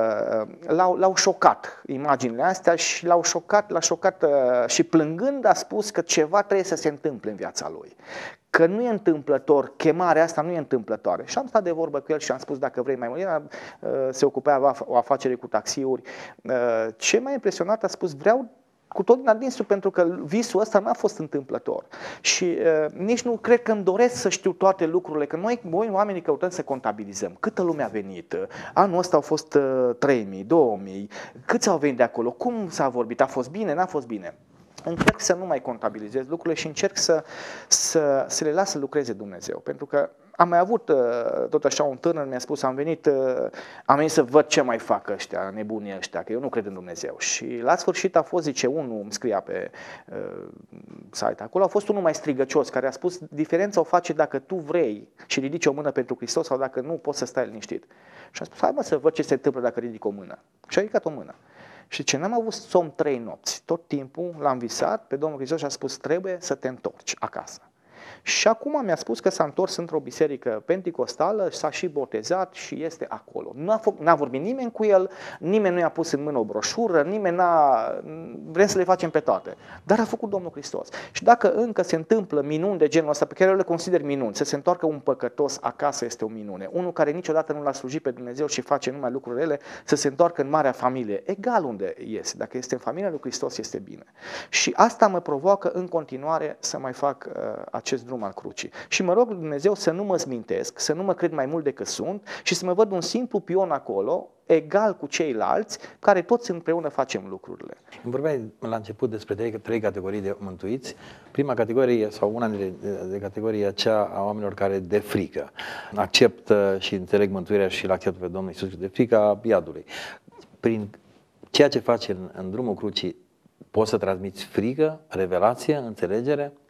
uh, l-au, l-au șocat imaginile astea și l-au șocat, l-a șocat uh, și plângând a spus că ceva trebuie să se întâmple în viața lui. Că nu e întâmplător, chemarea asta nu e întâmplătoare. Și am stat de vorbă cu el și am spus dacă vrei mai mult. El uh, se ocupa o afacere cu taxiuri. Uh, ce m-a impresionat a spus vreau cu tot din adinsul, pentru că visul ăsta n-a fost întâmplător. Și uh, nici nu cred că îmi doresc să știu toate lucrurile, că noi, noi oamenii căutăm să contabilizăm. Câtă lume a venit? Anul ăsta au fost uh, trei mii, două mii, câți au venit de acolo? Cum s-a vorbit? A fost bine? N-a fost bine? Încerc să nu mai contabilizez lucrurile și încerc să, să, să le las să lucreze Dumnezeu. Pentru că am mai avut tot așa un tânăr, mi-a spus, am venit, am venit să văd ce mai fac ăștia, nebunii ăștia, că eu nu cred în Dumnezeu. Și la sfârșit a fost, zice, unul îmi scria pe uh, site acolo, a fost unul mai strigăcios, care a spus, diferența o face dacă tu vrei și ridici o mână pentru Hristos sau dacă nu, poți să stai liniștit. Și a spus, hai mă să văd ce se întâmplă dacă ridic o mână. Și a ridicat o mână. Și ce n-am avut somn trei nopți, tot timpul l-am visat pe Domnul Hristos și a spus, trebuie să te întorci acasă. Și acum mi-a spus că s-a întors într-o biserică penticostală, s-a și botezat și este acolo. N-a, n-a vorbit nimeni cu el, nimeni nu i-a pus în mână o broșură, nimeni n-a... Vrem să le facem pe toate. Dar a făcut Domnul Hristos. Și dacă încă se întâmplă minuni de genul ăsta, pe care eu le consider minuni, să se întoarcă un păcătos acasă este o minune. Unul care niciodată nu l-a slujit pe Dumnezeu și face numai lucruri rele, să se întoarcă în marea familie. Egal unde este. Dacă este în familia lui Hristos, este bine. Și asta mă provoacă în continuare să mai fac uh, acest drum al crucii. Și mă rog lui Dumnezeu să nu mă smintesc, să nu mă cred mai mult decât sunt și să mă văd un simplu pion acolo, egal cu ceilalți, care toți împreună facem lucrurile. Vorbeai la început despre trei, trei categorii de mântuiți. Prima categorie, sau una dintre de categorie, aceea a oamenilor care de frică acceptă și înțeleg mântuirea și îl acceptă pe Domnul Iisus de frica iadului. Prin ceea ce faci în, în drumul crucii, poți să transmiți frică, revelație, înțelegere?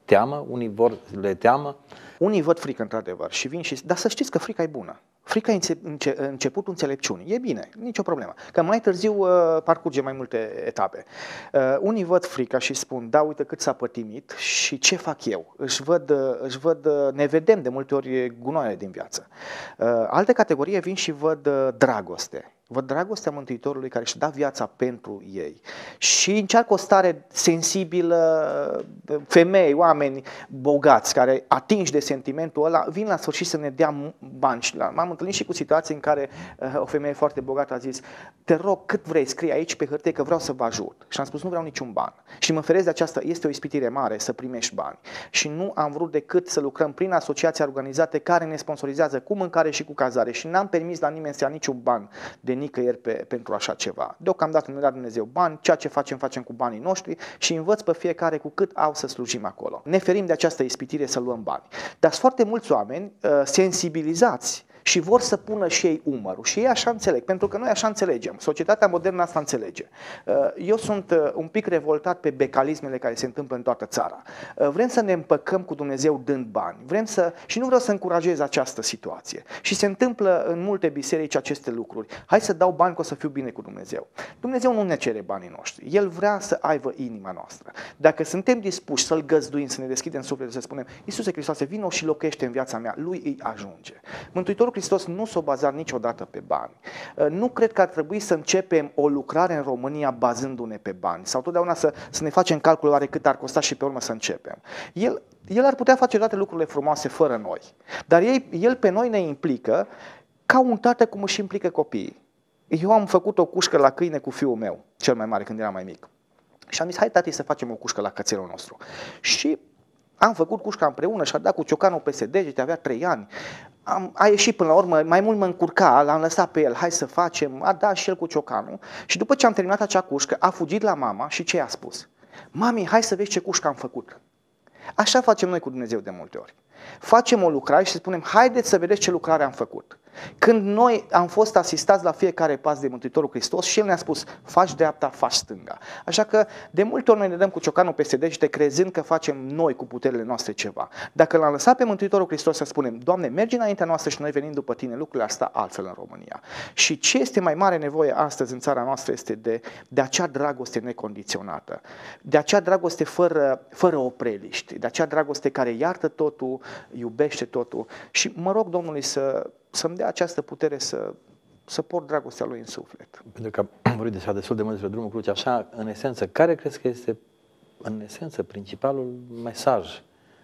teamă, unii vor le teamă. Unii văd frică într-adevăr și vin și... Dar să știți că frica e bună. Frica e înce- înce- începutul înțelepciunii. E bine, nicio problemă. Că mai târziu uh, parcurge mai multe etape. Uh, unii văd frica și spun, da, uite cât s-a pătimit și ce fac eu? Își văd, uh, își văd uh, ne vedem de multe ori gunoaiele din viață. Uh, alte categorii vin și văd uh, dragoste. Văd dragostea Mântuitorului care își da viața pentru ei și încearcă o stare sensibilă, femei, oameni bogați care atinși de sentimentul ăla, vin la sfârșit să ne dea bani. M-am întâlnit și cu situații în care uh, o femeie foarte bogată a zis, te rog cât vrei, scrie aici pe hârtie că vreau să vă ajut. Și am spus, nu vreau niciun ban. Și mă feresc de aceasta, este o ispitire mare să primești bani. Și nu am vrut decât să lucrăm prin asociații organizate care ne sponsorizează cu mâncare și cu cazare și n-am permis la nimeni să ia niciun ban de nicăieri pe, pentru așa ceva. Deocamdată ne-a dat Dumnezeu bani, ceea ce facem, facem cu banii noștri și învăț pe fiecare cu cât au să slujim acolo. Ne ferim de această ispitire să luăm bani. Dar sunt foarte mulți oameni uh, sensibilizați și vor să pună și ei umărul. Și ei așa înțeleg, pentru că noi așa înțelegem. Societatea modernă asta înțelege. Eu sunt un pic revoltat pe becalismele care se întâmplă în toată țara. Vrem să ne împăcăm cu Dumnezeu dând bani. Vrem să... Și nu vreau să încurajez această situație. Și se întâmplă în multe biserici aceste lucruri. Hai să dau bani că o să fiu bine cu Dumnezeu. Dumnezeu nu ne cere banii noștri. El vrea să aibă inima noastră. Dacă suntem dispuși să-L găzduim, să ne deschidem sufletul, să spunem, Iisuse Hristoase, vino și locuiește în viața mea, Lui îi ajunge. Mântuitorul Hristos nu s-a bazat niciodată pe bani. Nu cred că ar trebui să începem o lucrare în România bazându-ne pe bani sau totdeauna să, să ne facem calculul oare cât ar costa și pe urmă să începem. El, el ar putea face toate lucrurile frumoase fără noi, dar el, el pe noi ne implică ca un tată cum își implică copiii. Eu am făcut o cușcă la câine cu fiul meu, cel mai mare, când era mai mic. Și am zis, hai tati să facem o cușcă la cățelul nostru. Și am făcut cușca împreună și a dat cu ciocanul peste degete, avea trei ani. Am, a ieșit până la urmă, mai mult mă încurca, l-am lăsat pe el, hai să facem, a dat și el cu ciocanul. Și după ce am terminat acea cușcă, a fugit la mama și ce i-a spus? Mami, hai să vezi ce cușcă am făcut. Așa facem noi cu Dumnezeu de multe ori. Facem o lucrare și spunem, haideți să vedeți ce lucrare am făcut. Când noi am fost asistați la fiecare pas de Mântuitorul Hristos și El ne-a spus, faci dreapta, faci stânga. Așa că de multe ori noi ne dăm cu ciocanul peste degete crezând că facem noi cu puterile noastre ceva. Dacă l-am lăsat pe Mântuitorul Hristos să spunem, Doamne, mergi înaintea noastră și noi venim după Tine, lucrurile astea altfel în România. Și ce este mai mare nevoie astăzi în țara noastră este de, de acea dragoste necondiționată, de acea dragoste fără, fără opreliști, de acea dragoste care iartă totul, iubește totul și mă rog Domnului să să-mi dea această putere să, să port dragostea Lui în suflet. Pentru că am vorbit deja destul de mult despre Drumul Crucii, așa, în esență, care crezi că este, în esență, principalul mesaj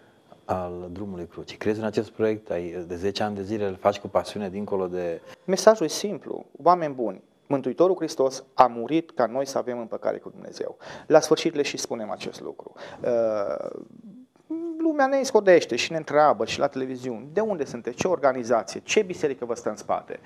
al Drumului Crucii? Crezi în acest proiect? Ai, de zece ani de zile îl faci cu pasiune dincolo de... Mesajul e simplu, oameni buni. Mântuitorul Hristos a murit ca noi să avem împăcare cu Dumnezeu. La sfârșit le și spunem acest lucru. Uh, Lumea ne scodește și ne întreabă și la televiziuni, de unde sunteți, ce organizație, ce biserică vă stă în spate.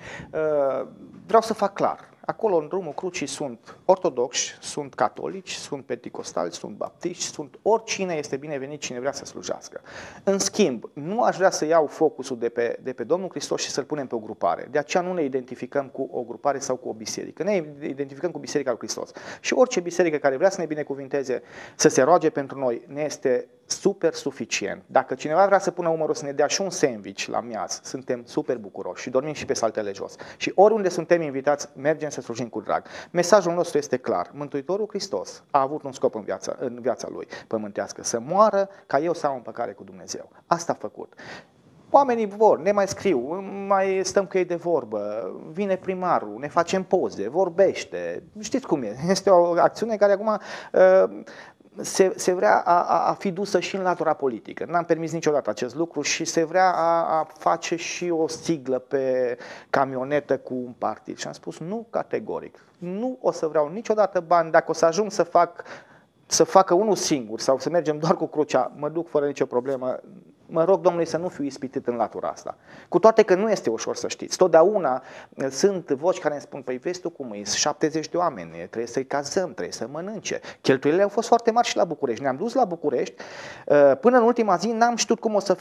Vreau să fac clar, acolo în Drumul Crucii sunt ortodoxi, sunt catolici, sunt penticostali, sunt baptiști, sunt oricine este binevenit, cine vrea să slujească. În schimb, nu aș vrea să iau focusul de pe, de pe Domnul Hristos și să-L punem pe o grupare. De aceea nu ne identificăm cu o grupare sau cu o biserică, ne identificăm cu Biserica lui Hristos. Și orice biserică care vrea să ne binecuvinteze, să se roage pentru noi, ne este super suficient. Dacă cineva vrea să pună umărul să ne dea și un sandwich la miaz, suntem super bucuroși și dormim și pe saltele jos. Și oriunde suntem invitați, mergem să slujim cu drag. Mesajul nostru este clar. Mântuitorul Hristos a avut un scop în viața, în viața Lui pământească, să moară ca eu să am împăcare cu Dumnezeu. Asta a făcut. Oamenii vor, ne mai scriu, mai stăm cu ei de vorbă, vine primarul, ne facem poze, vorbește. Știți cum e? Este o acțiune care acum... Uh, Se, se vrea a, a, a fi dusă și în latura politică. N-am permis niciodată acest lucru și se vrea a, a face și o siglă pe camionetă cu un partid. Și am spus nu categoric. Nu o să vreau niciodată bani. Dacă o să ajung să fac să facă unul singur sau să mergem doar cu crucea, mă duc fără nicio problemă. Mă rog Domnului să nu fiu ispitit în latura asta. Cu toate că nu este ușor să știți. Totdeauna sunt voci care îmi spun, păi vezi tu cum e, șaptezeci de oameni, trebuie să-i cazăm, trebuie să mănânce. Cheltuielile au fost foarte mari și la București. Ne-am dus la București, până în ultima zi n-am știut cum o să fie.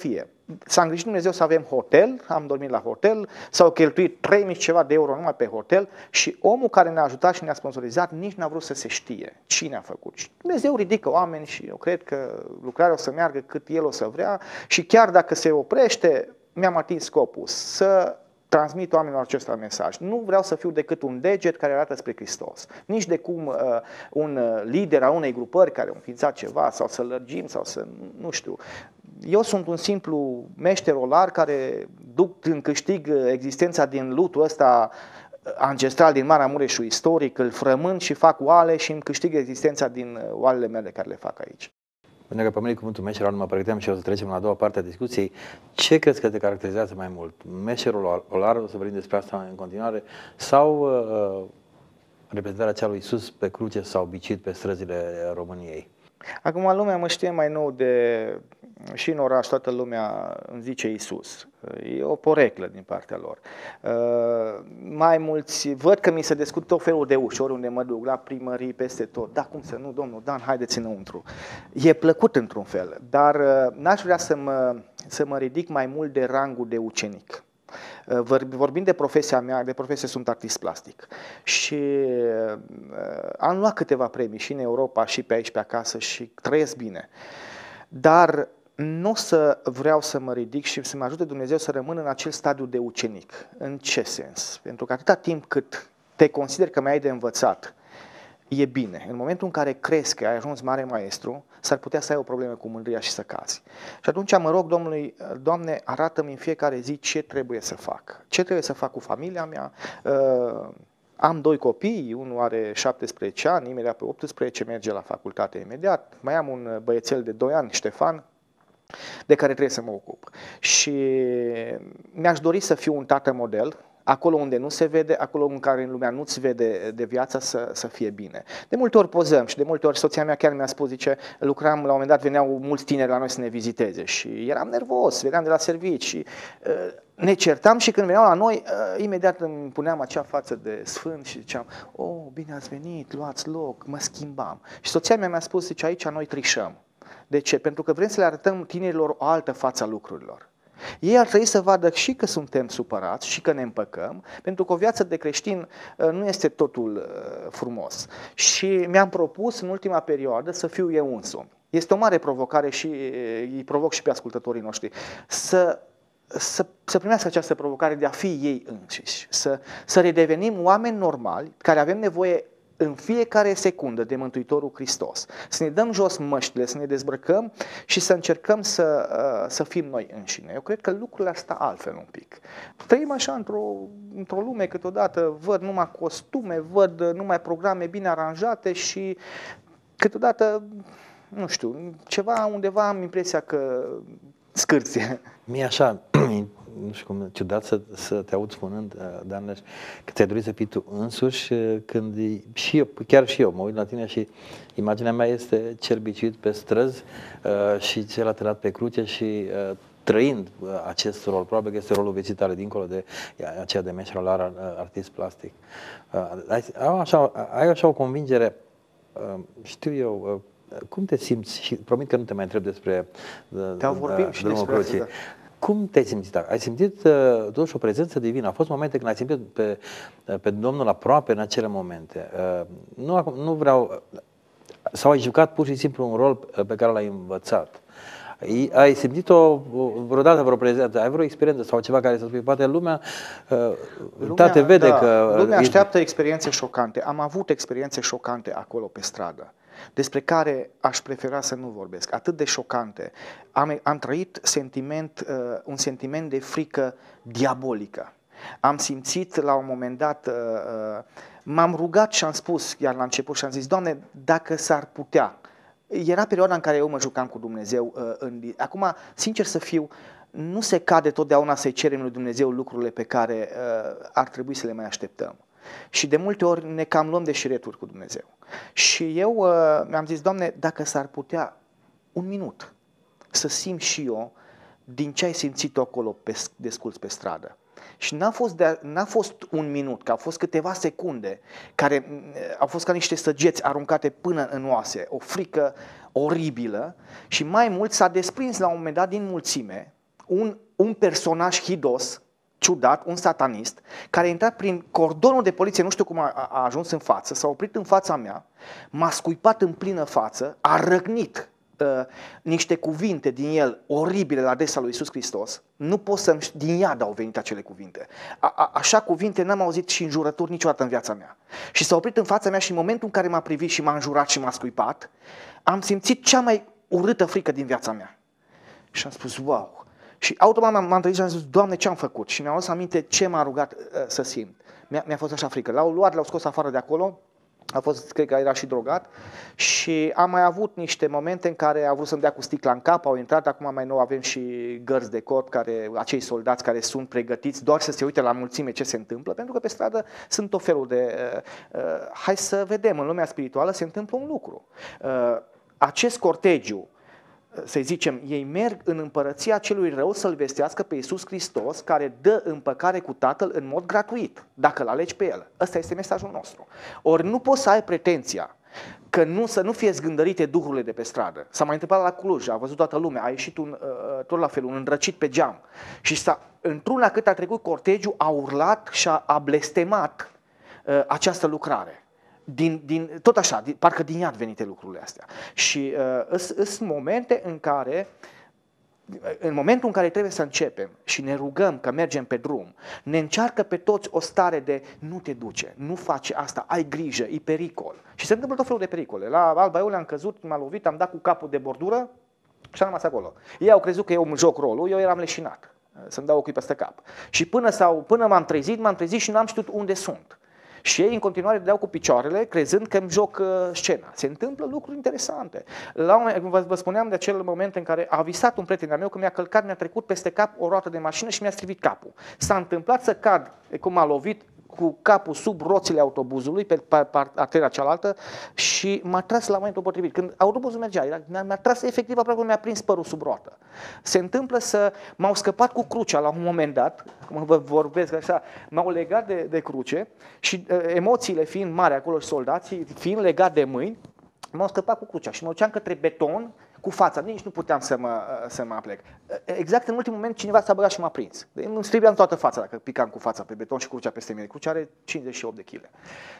s-a îngrijit Dumnezeu să avem hotel, am dormit la hotel, s-au cheltuit trei mii ceva de euro numai pe hotel și omul care ne-a ajutat și ne-a sponsorizat nici n-a vrut să se știe cine a făcut. Și Dumnezeu ridică oameni și eu cred că lucrarea o să meargă cât El o să vrea și chiar dacă se oprește, mi-am atins scopul să transmit oamenilor acesta mesaj. Nu vreau să fiu decât un deget care arată spre Hristos. Nici de cum uh, un lider a unei grupări care a înființat ceva sau să lărgim sau să, nu știu. Eu sunt un simplu meșter olar care duc în câștig existența din lutul ăsta ancestral din Maramureșul istoric, îl frământ și fac oale și îmi câștig existența din oalele mele care le fac aici. Pentru că pe mine cuvântul meșer, nu mă pregăteam și o să trecem la a doua parte a discuției. Ce crezi că te caracterizează mai mult? Meșerul olar, o să vorbim despre asta în continuare, sau uh, reprezentarea cea lui Iisus pe cruce sau bicit pe străzile României? Acum lumea mă știe mai nou de, și în oraș toată lumea îmi zice Iisus. E o poreclă din partea lor. Uh, mai mulți, văd că mi se discută tot felul de uși, oriunde mă duc, la primării, peste tot. Da, cum să nu, domnul Dan, haideți înăuntru. E plăcut într-un fel, dar uh, n-aș vrea să mă, să mă ridic mai mult de rangul de ucenic. Vorbind de profesia mea, de profesie sunt artist plastic și uh, am luat câteva premii și în Europa și pe aici pe acasă și trăiesc bine, dar nu o să vreau să mă ridic și să mă ajute Dumnezeu să rămân în acel stadiu de ucenic. În ce sens? Pentru că atâta timp cât te consideri că mai ai de învățat, e bine. În momentul în care crezi că ai ajuns mare maestru, s-ar putea să ai o problemă cu mândria și să cazi. Și atunci mă rog Domnului, Doamne, arată-mi în fiecare zi ce trebuie să fac. Ce trebuie să fac cu familia mea. Uh, am doi copii, unul are șaptesprezece ani, imediat pe optsprezece merge la facultate imediat. Mai am un băiețel de doi ani, Ștefan, de care trebuie să mă ocup. Și mi-aș dori să fiu un tată model, acolo unde nu se vede, acolo în care în lumea nu-ți vede de viața să, să fie bine. De multe ori pozăm și de multe ori soția mea chiar mi-a spus, zice, lucram, la un moment dat veneau mulți tineri la noi să ne viziteze și eram nervos, veneam de la servici și uh, ne certam și când veneau la noi, uh, imediat îmi puneam acea față de sfânt și ziceam, oh, bine ați venit, luați loc, mă schimbam. Și soția mea mi-a spus, zice, aici noi trișăm. De ce? Pentru că vrem să le arătăm tinerilor o altă față a lucrurilor. Ei ar trebui să vadă și că suntem supărați și că ne împăcăm, pentru că o viață de creștin nu este totul frumos. Și mi-am propus în ultima perioadă să fiu eu însumi. Este o mare provocare și îi provoc și pe ascultătorii noștri să, să, să primească această provocare de a fi ei înșiși, să, să redevenim oameni normali care avem nevoie în fiecare secundă de Mântuitorul Hristos, să ne dăm jos măștile, să ne dezbrăcăm și să încercăm să, să fim noi înșine. Eu cred că lucrurile astea altfel un pic. Trăim așa într-o, într-o lume câteodată, văd numai costume, văd numai programe bine aranjate și câteodată, nu știu, ceva undeva am impresia că scârție. Mie așa, nu știu cum, ciudat să, să te aud spunând, Dan Leș, că ți-ai dorit să fii tu însuși, când și eu, chiar și eu mă uit la tine și imaginea mea este cel biciuit pe străzi uh, și cel aterat pe cruce și uh, trăind uh, acest rol. Probabil că este rolul vieții tale, dincolo de uh, aceea de meșter olar, artist plastic. Uh, ai, ai, așa, ai așa o convingere, uh, știu eu, uh, cum te simți, și promit că nu te mai întreb despre uh, Te-au vorbim uh, și despre asta, da. Cum te-ai simțit? Ai simțit uh, totuși o prezență divină? Au fost momente când ai simțit pe, pe Domnul aproape în acele momente. Uh, nu, nu vreau... Sau ai jucat pur și simplu un rol pe care l-ai învățat. Ai simțit-o vreodată vreo prezență? Ai vreo experiență sau ceva care să spui? Poate lumea, uh, lumea te vede da, că... Lumea așteaptă experiențe șocante. Am avut experiențe șocante acolo pe stradă, despre care aș prefera să nu vorbesc, atât de șocante. Am, am trăit sentiment, uh, un sentiment de frică diabolică. Am simțit la un moment dat, uh, uh, m-am rugat și am spus, iar la început și am zis, Doamne, dacă s-ar putea. Era perioada în care eu mă jucam cu Dumnezeu. Uh, în, acum, sincer să fiu, nu se cade totdeauna să-i cerem lui Dumnezeu lucrurile pe care uh, ar trebui să le mai așteptăm. Și de multe ori ne cam luăm de șireturi cu Dumnezeu. Și eu uh, mi-am zis, Doamne, dacă s-ar putea un minut să simt și eu din ce ai simțit acolo pe, desculț pe stradă. Și n-a fost, de, n-a fost un minut, că au fost câteva secunde care uh, au fost ca niște săgeți aruncate până în oase, o frică oribilă și mai mult s-a desprins la un moment dat din mulțime un, un personaj hidos, ciudat, un satanist, care a intrat prin cordonul de poliție, nu știu cum a, a ajuns în față, s-a oprit în fața mea, m-a scuipat în plină față, a răgnit uh, niște cuvinte din el oribile la adresa lui Iisus Hristos. Nu pot să-mi... din iad au venit acele cuvinte. A, a, așa cuvinte n-am auzit și înjurături niciodată în viața mea. Și s-a oprit în fața mea și în momentul în care m-a privit și m-a înjurat și m-a scuipat, am simțit cea mai urâtă frică din viața mea. Și am spus, wow! Și automat m-am trezit și am zis, Doamne, ce am făcut? Și mi-am adus aminte ce m-a rugat uh, să simt. Mi-a, mi-a fost așa frică. L-au luat, l-au scos afară de acolo, a fost, cred că era și drogat și am mai avut niște momente în care a vrut să-mi dea cu sticla în cap, au intrat, acum mai nou avem și gărzi de corp, care, acei soldați care sunt pregătiți doar să se uite la mulțime ce se întâmplă, pentru că pe stradă sunt tot felul de... Uh, uh, hai să vedem, în lumea spirituală se întâmplă un lucru. Uh, acest cortegiu, să zicem, ei merg în împărăția celui rău să-L vestească pe Iisus Hristos, care dă împăcare cu Tatăl în mod gratuit, dacă îl alegi pe El. Ăsta este mesajul nostru. Ori nu poți să ai pretenția că nu, să nu fie zgândărite duhurile de pe stradă. S-a mai întâmplat la Cluj, a văzut toată lumea, a ieșit un, tot la fel, un îndrăcit pe geam. Și s-a, într-una cât a trecut cortegiu, a urlat și a, a blestemat uh, această lucrare. Din, din, tot așa, din, parcă din iad venite lucrurile astea. Și uh, sunt momente în care, în momentul în care trebuie să începem și ne rugăm că mergem pe drum, ne încearcă pe toți o stare de nu te duce, nu face asta, ai grijă, e pericol. Și se întâmplă tot felul de pericole. La Alba Iulia am căzut, m-a lovit, am dat cu capul de bordură și am rămas acolo. Ei au crezut că eu îmi joc rolul, eu eram leșinat, să-mi dau ochii peste cap. Și până, sau, până m-am trezit, m-am trezit și n-am știut unde sunt. Și ei în continuare dădeau cu picioarele, crezând că îmi joc uh, scena. Se întâmplă lucruri interesante. La un, vă, vă spuneam de acel moment în care a visat un prieten al meu că mi-a călcat, mi-a trecut peste cap o roată de mașină și mi-a strivit capul. S-a întâmplat să cad, cum m-a lovit, cu capul sub roțile autobuzului, pe arteria cealaltă, și m-a tras la momentul potrivit. Când autobuzul mergea, era, mi-a, mi-a tras efectiv, aproape mi-a prins părul sub roată. Se întâmplă să... M-au scăpat cu crucea la un moment dat, cum vă vorbesc așa, m-au legat de, de cruce și uh, emoțiile fiind mari acolo și soldații, fiind legat de mâini, m-au scăpat cu crucea și mă duceam către beton, cu fața, nici nu puteam să mă, să mă aplec. Exact în ultimul moment cineva s-a băgat și m-a prins. Îmi stribeam toată fața dacă picam cu fața pe beton și crucea peste mine. Crucea are cincizeci și opt de kilograme.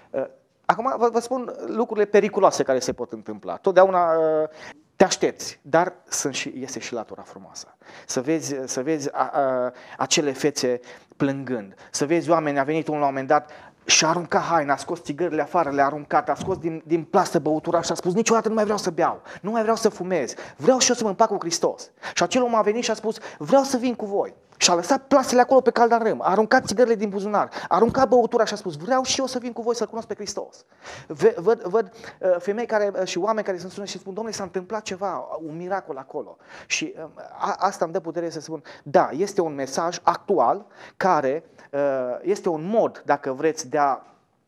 Acum vă, vă spun lucrurile periculoase care se pot întâmpla. Totdeauna te aștepți, dar sunt și, este și latura frumoasă. Să vezi, să vezi a, a, acele fețe plângând, să vezi oameni, a venit unul la un moment dat, și-a aruncat haina, a scos țigările afară, le-a aruncat, a scos din, din plasă băutura și a spus, niciodată nu mai vreau să beau, nu mai vreau să fumez, vreau și eu să mă împac cu Hristos. Și acel om a venit și a spus, vreau să vin cu voi. Și a lăsat plasele acolo pe caldarâm, a aruncat țigările din buzunar, a aruncat băutura și a spus, vreau și eu să vin cu voi să-L cunosc pe Hristos. Văd, văd femei care, și oameni care sunt sună și spun, Domnule, s-a întâmplat ceva, un miracol acolo. Și a, asta îmi dă putere să spun, da, este un mesaj actual care este un mod, dacă vreți, de a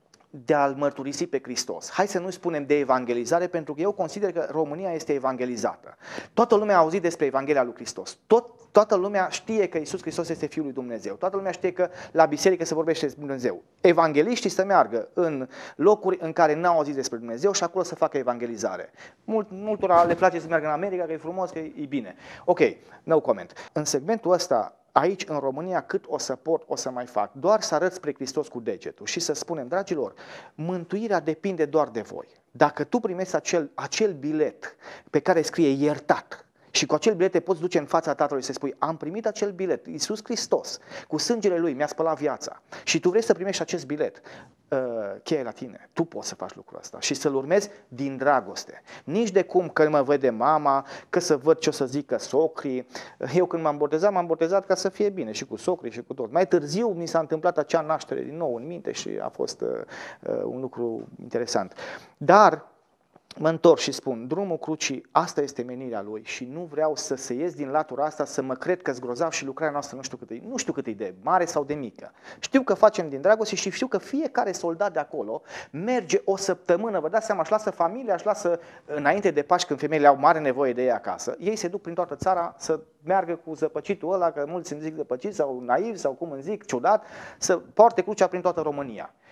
de a-L mărturisi pe Hristos. Hai să nu spunem de evangelizare, pentru că eu consider că România este evangelizată. Toată lumea a auzit despre Evanghelia lui Hristos. Tot, toată lumea știe că Iisus Hristos este Fiul lui Dumnezeu. Toată lumea știe că la biserică se vorbește despre Dumnezeu. Evangeliștii să meargă în locuri în care n-au auzit despre Dumnezeu și acolo să facă evangelizare. Mult, multora le place să meargă în America, că e frumos, că e bine. Ok, no comment. În segmentul ăsta, aici, în România, cât o să pot, o să mai fac. Doar să arăt spre Hristos cu degetul și să spunem, dragilor, mântuirea depinde doar de voi. Dacă tu primești acel, acel bilet pe care scrie iertat și cu acel bilet te poți duce în fața Tatălui să spui, am primit acel bilet, Iisus Hristos, cu sângele Lui mi-a spălat viața și tu vrei să primești acest bilet, uh, cheie la tine, tu poți să faci lucrul ăsta și să-L urmezi din dragoste. Nici de cum că mă vede mama, că să văd ce o să zică socrii. Eu când m-am botezat, m-am botezat ca să fie bine și cu socrii și cu tot. Mai târziu mi s-a întâmplat acea naștere din nou în minte și a fost uh, uh, un lucru interesant. Dar mă întorc și spun, drumul crucii, asta este menirea lui și nu vreau să se ies din latura asta, să mă cred că-s grozav și lucrarea noastră nu știu cât e, nu știu cât e de mare sau de mică. Știu că facem din dragoste și știu că fiecare soldat de acolo merge o săptămână, vă dați seama, își lasă familia, își lasă înainte de Paști când femeile au mare nevoie de ei acasă, ei se duc prin toată țara să meargă cu zăpăcitul ăla, că mulți îmi zic zăpăcit sau naiv sau cum îmi zic, ciudat, să poarte crucea prin toată România.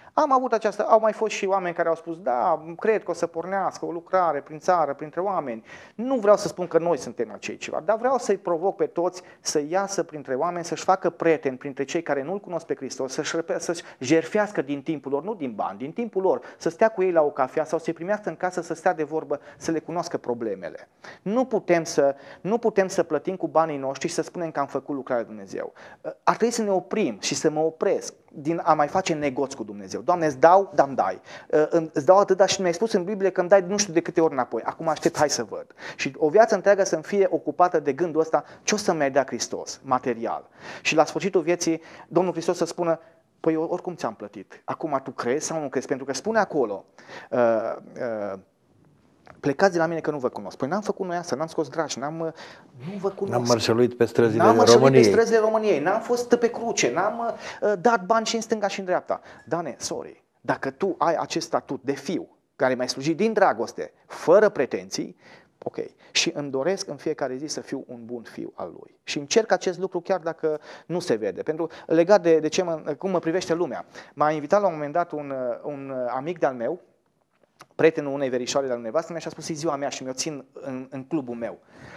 Am avut această, au mai fost și oameni care au spus, da, cred că o să pornească o lucrare prin țară, printre oameni. Nu vreau să spun că noi suntem acei ceva, dar vreau să-i provoc pe toți să iasă printre oameni, să-și facă prieteni printre cei care nu-L cunosc pe Hristos, să-și, să-și jertfească din timpul lor, nu din bani, din timpul lor, să stea cu ei la o cafea sau să-i primească în casă, să stea de vorbă, să le cunoască problemele. Nu putem să, nu putem să plătim cu banii noștri și să spunem că am făcut lucrarea lui Dumnezeu. Ar trebui să ne oprim și să mă opresc din a mai face negoți cu Dumnezeu. Doamne, îți dau, dar îmi dai. Îți dau atât, dar și mi-ai spus în Biblie că îmi dai nu știu de câte ori înapoi. Acum aștept, hai să văd. Și o viață întreagă să-mi fie ocupată de gândul ăsta, ce o să mi-ai dea Hristos, material. Și la sfârșitul vieții, Domnul Hristos să spună, păi eu oricum ți-am plătit. Acum tu crezi sau nu crezi? Pentru că spune acolo, uh, uh, plecați de la mine că nu vă cunosc. Păi n-am făcut noi asta, n-am scos dragi, n-am, nu vă cunosc. N-am mărșăluit pe străzile n-am României. pe străzile României, n-am fost pe cruce, n-am uh, dat bani și în stânga și în dreapta. Dane, sorry, dacă tu ai acest statut de fiu, care m-ai slujit din dragoste, fără pretenții, ok. Și îmi doresc în fiecare zi să fiu un bun fiu al lui. Și încerc acest lucru chiar dacă nu se vede. Pentru legat de, de ce mă, cum mă privește lumea. M-a invitat la un moment dat un, un amic de-al meu, prietenul unei verișoare de-al nevastă mea, și a spus, e ziua mea și mi-o țin în, în clubul meu.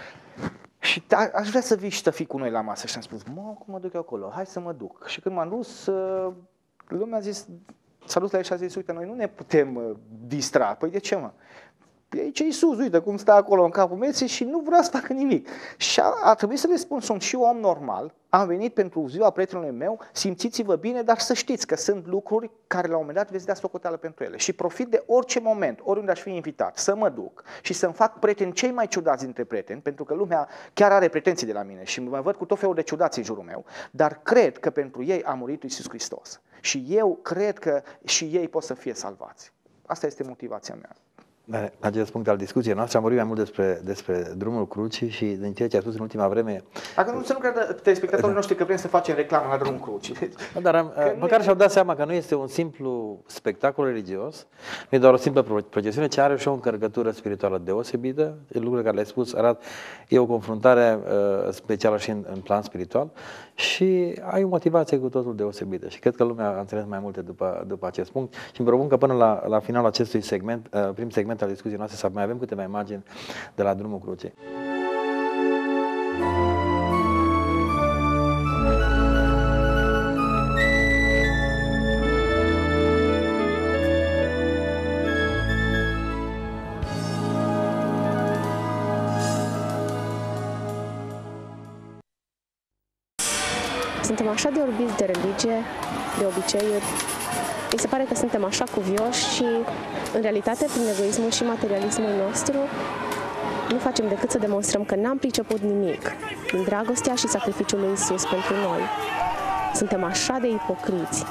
Și a, aș vrea să vii și să fii cu noi la masă. Și am spus, mă, cum mă duc eu acolo? Hai să mă duc. Și când m-am dus, lumea a zis, s-a dus la el și a zis, uite, noi nu ne putem distra. Păi de ce, mă? E aici Iisus, uite cum stă acolo în capul meții și nu vrea să facă nimic. Și a, a trebuit să le spun, sunt și eu om normal, am venit pentru ziua prietenului meu, simțiți-vă bine, dar să știți că sunt lucruri care la un moment dat veți dea socoteală pentru ele. Și profit de orice moment, oriunde aș fi invitat, să mă duc și să-mi fac prieteni cei mai ciudați dintre prieteni, pentru că lumea chiar are pretenții de la mine și mă văd cu tot felul de ciudați în jurul meu, dar cred că pentru ei a murit Iisus Hristos. Și eu cred că și ei pot să fie salvați. Asta este motivația mea. La acest punct al discuției noastre am vorbit mai mult despre, despre drumul crucii și din ceea ce a spus în ultima vreme. Dacă nu, să nu creadă telespectatorii noștri că vrem să facem reclamă la drumul crucii. Dar am, măcar e... și-au dat seama că nu este un simplu spectacol religios, nu e doar o simplă procesiune, ci are și o încărcătură spirituală deosebită. Lucrurile care le-ai spus arată, e o confruntare uh, specială și în, în plan spiritual și ai o motivație cu totul deosebită. Și cred că lumea a înțeles mai multe după, după acest punct și îmi propun că până la, la finalul acestui segment, uh, prim segment al discuției noastre, să mai avem câteva imagini de la drumul crucii. Suntem așa de orbiți de religie, de obiceiuri. Mi se pare că suntem așa cuvioși și, în realitate, prin egoismul și materialismul nostru, nu facem decât să demonstrăm că n-am priceput nimic din dragostea și sacrificiul lui Iisus pentru noi. Suntem așa de ipocriți.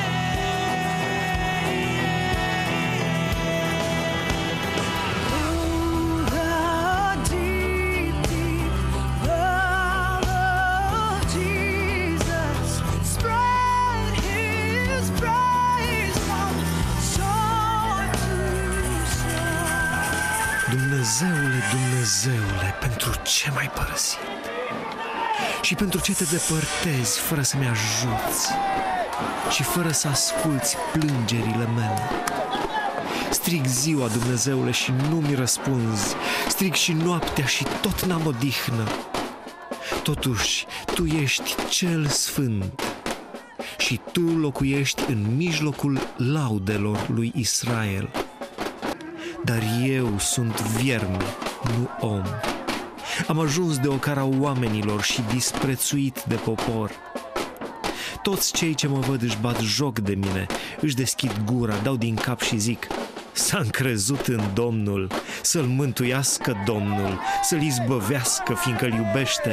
Dumnezeule, Dumnezeule, pentru ce m-ai părăsit? Și pentru ce te depărtezi fără să-mi ajuți și fără să asculți plângerile mele? Strig ziua, Dumnezeule, și nu mi răspunzi. Strig și noaptea și tot n-am odihnă. Totuși, Tu ești cel sfânt și Tu locuiești în mijlocul laudelor lui Israel. Dar eu sunt vierme, nu om. Am ajuns de ocara oamenilor și disprețuit de popor. Toți cei ce mă văd își bat joc de mine, își deschid gura, dau din cap și zic: s-a încrezut în Domnul, să-l mântuiască Domnul, să-l izbăvească, fiindcă îl iubește.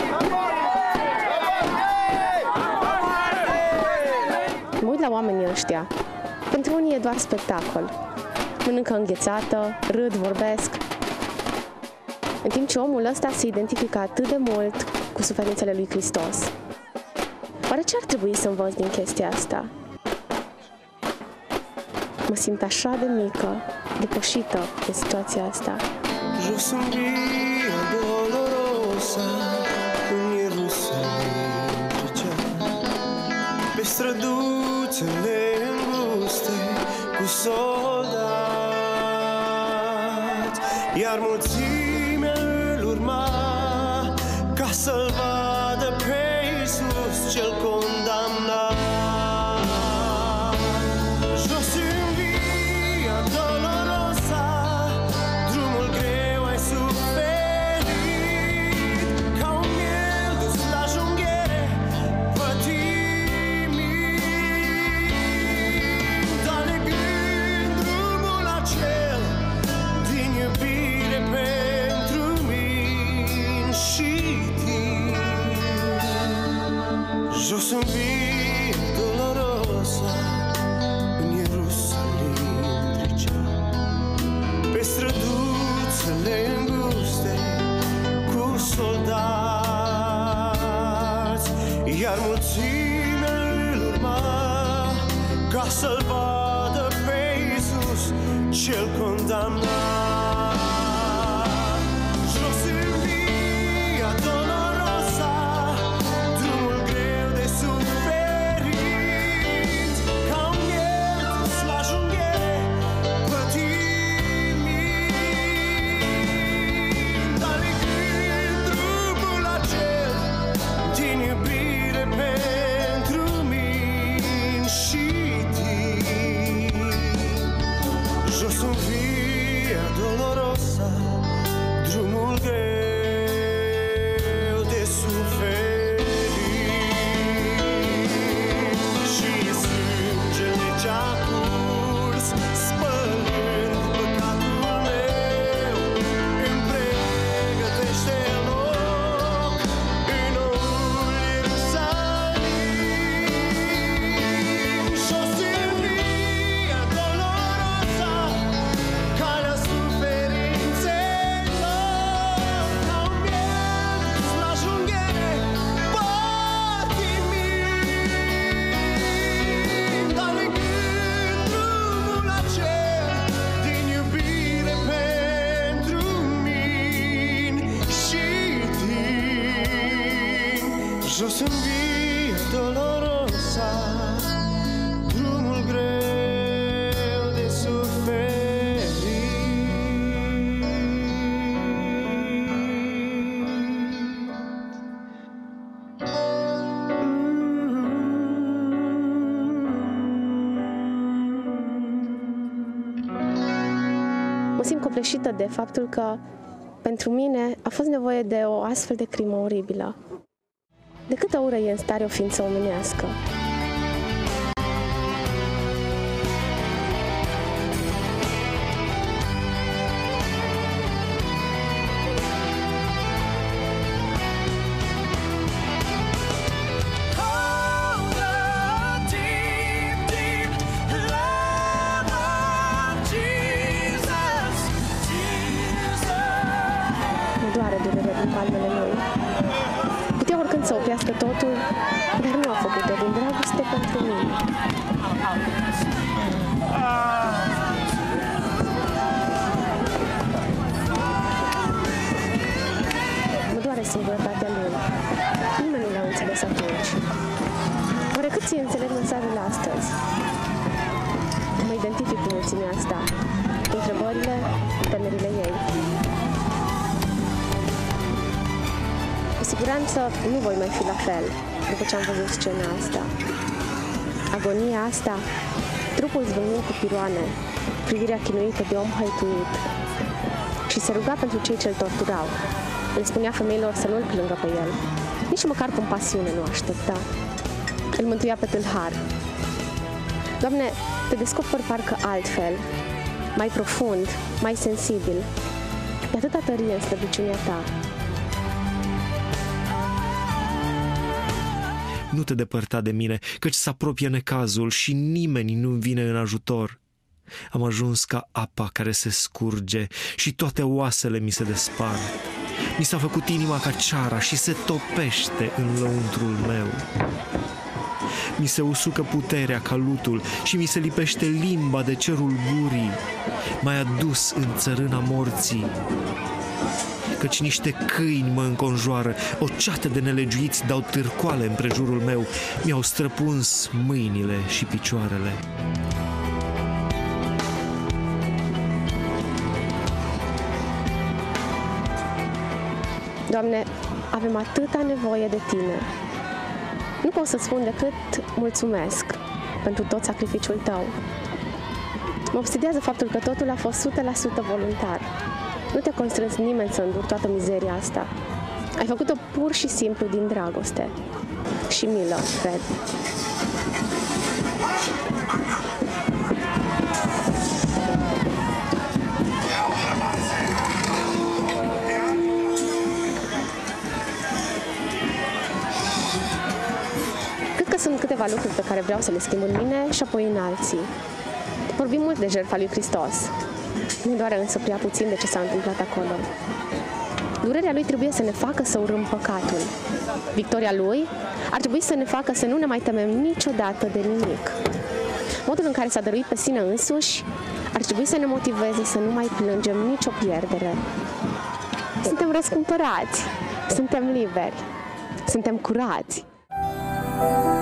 Mă uit la oamenii ăștia. Pentru unii e doar spectacol. Mănâncă înghețată, râd, vorbesc. În timp ce omul ăsta se identifică atât de mult cu suferințele lui Hristos. Oare ce ar trebui să învăț din chestia asta? Mă simt așa de mică, depășită de situația asta. Pe străduțele îngustă cu soldați, iar mulțimea îl urma ca să-l vadă pe Iisus cel condamnat. Jos în via dolorosa, drumul greu ai suferit, ca un miel dus la junghiere, pătimind, alegând drumul acel din iubire pentru mine și tine. Jos în via dolorosa, în Ierusalim trecea, pe străduțele înguste cu soldați, iar mulțimea îl urma ca să-l vadă pe Iisus cel condamnat. Jos în via dolorosa, drumul greu de suferit, ca un miel dus la junghiere, pătimind, alegând drumul acel din iubire pentru mine și tine. Jos în via dolorosa, drumul greu de suferit, și sângele ce-a curs, spălând păcatul meu, îmi pregătește loc în noul Ierusalim. Jos în via dolorosa, calea suferințelor, ca un miel dus la junghiere, pătimind, alegând drumul acel din iubire pentru mine și tine. Jos în via dolorosa, drumul greu de suferit. Mă simt copleșită de faptul că pentru mine a fost nevoie de o astfel de crimă oribilă. De câtă ură e în stare o ființă omenească? Mă doare durerea din palmele lui. Putea oricând să oprească totul, dar nu a făcut-o din dragoste pentru mine. Mă doare singurătatea lui. Nimeni nu l-a înțeles atunci. Oare cât ți înțeleg mesajul astăzi? Mă identific cu mulțimea asta, cu întrebările, temerile ei. Cu siguranță nu voi mai fi la fel după ce am văzut scena asta. Agonia asta, trupul zvârnind cu piroane, privirea chinuită de om hăituit. Și se ruga pentru cei ce îl torturau. Le spunea femeilor să nu-l plângă pe el. Nici măcar compasiune nu aștepta. Îl mântuia pe tâlhar. Doamne, te descoperi parcă altfel, mai profund, mai sensibil. E atâta tărie în slăbiciunea ta. Nu te depărta de mine, căci se apropie necazul și nimeni nu-mi vine în ajutor. Am ajuns ca apa care se scurge și toate oasele mi se despart. Mi s-a făcut inima ca ceara și se topește în lăuntrul meu. Mi se usucă puterea ca lutul și mi se lipește limba de cerul gurii. M-ai adus în țărâna morții. Căci niște câini mă înconjoară, o ceată de nelegiuiți dau târcoale împrejurul meu, mi-au străpuns mâinile și picioarele. Doamne, avem atâta nevoie de Tine. Nu pot să spun decât mulțumesc pentru tot sacrificiul Tău. Mă obsedează faptul că totul a fost o sută la sută voluntar. Nu te-a constrâns nimeni să înduri toată mizeria asta. Ai făcut-o pur și simplu din dragoste și milă, cred. Cred că sunt câteva lucruri pe care vreau să le schimb în mine și apoi în alții. Vorbim mult de jertfa lui Hristos. Nu doar însă prea puțin de ce s-a întâmplat acolo. Durerea lui trebuie să ne facă să urâm păcatul. Victoria lui ar trebui să ne facă să nu ne mai temem niciodată de nimic. Modul în care s-a dăruit pe sine însuși ar trebui să ne motiveze să nu mai plângem nicio pierdere. Suntem răscumpărați, suntem liberi, suntem curați.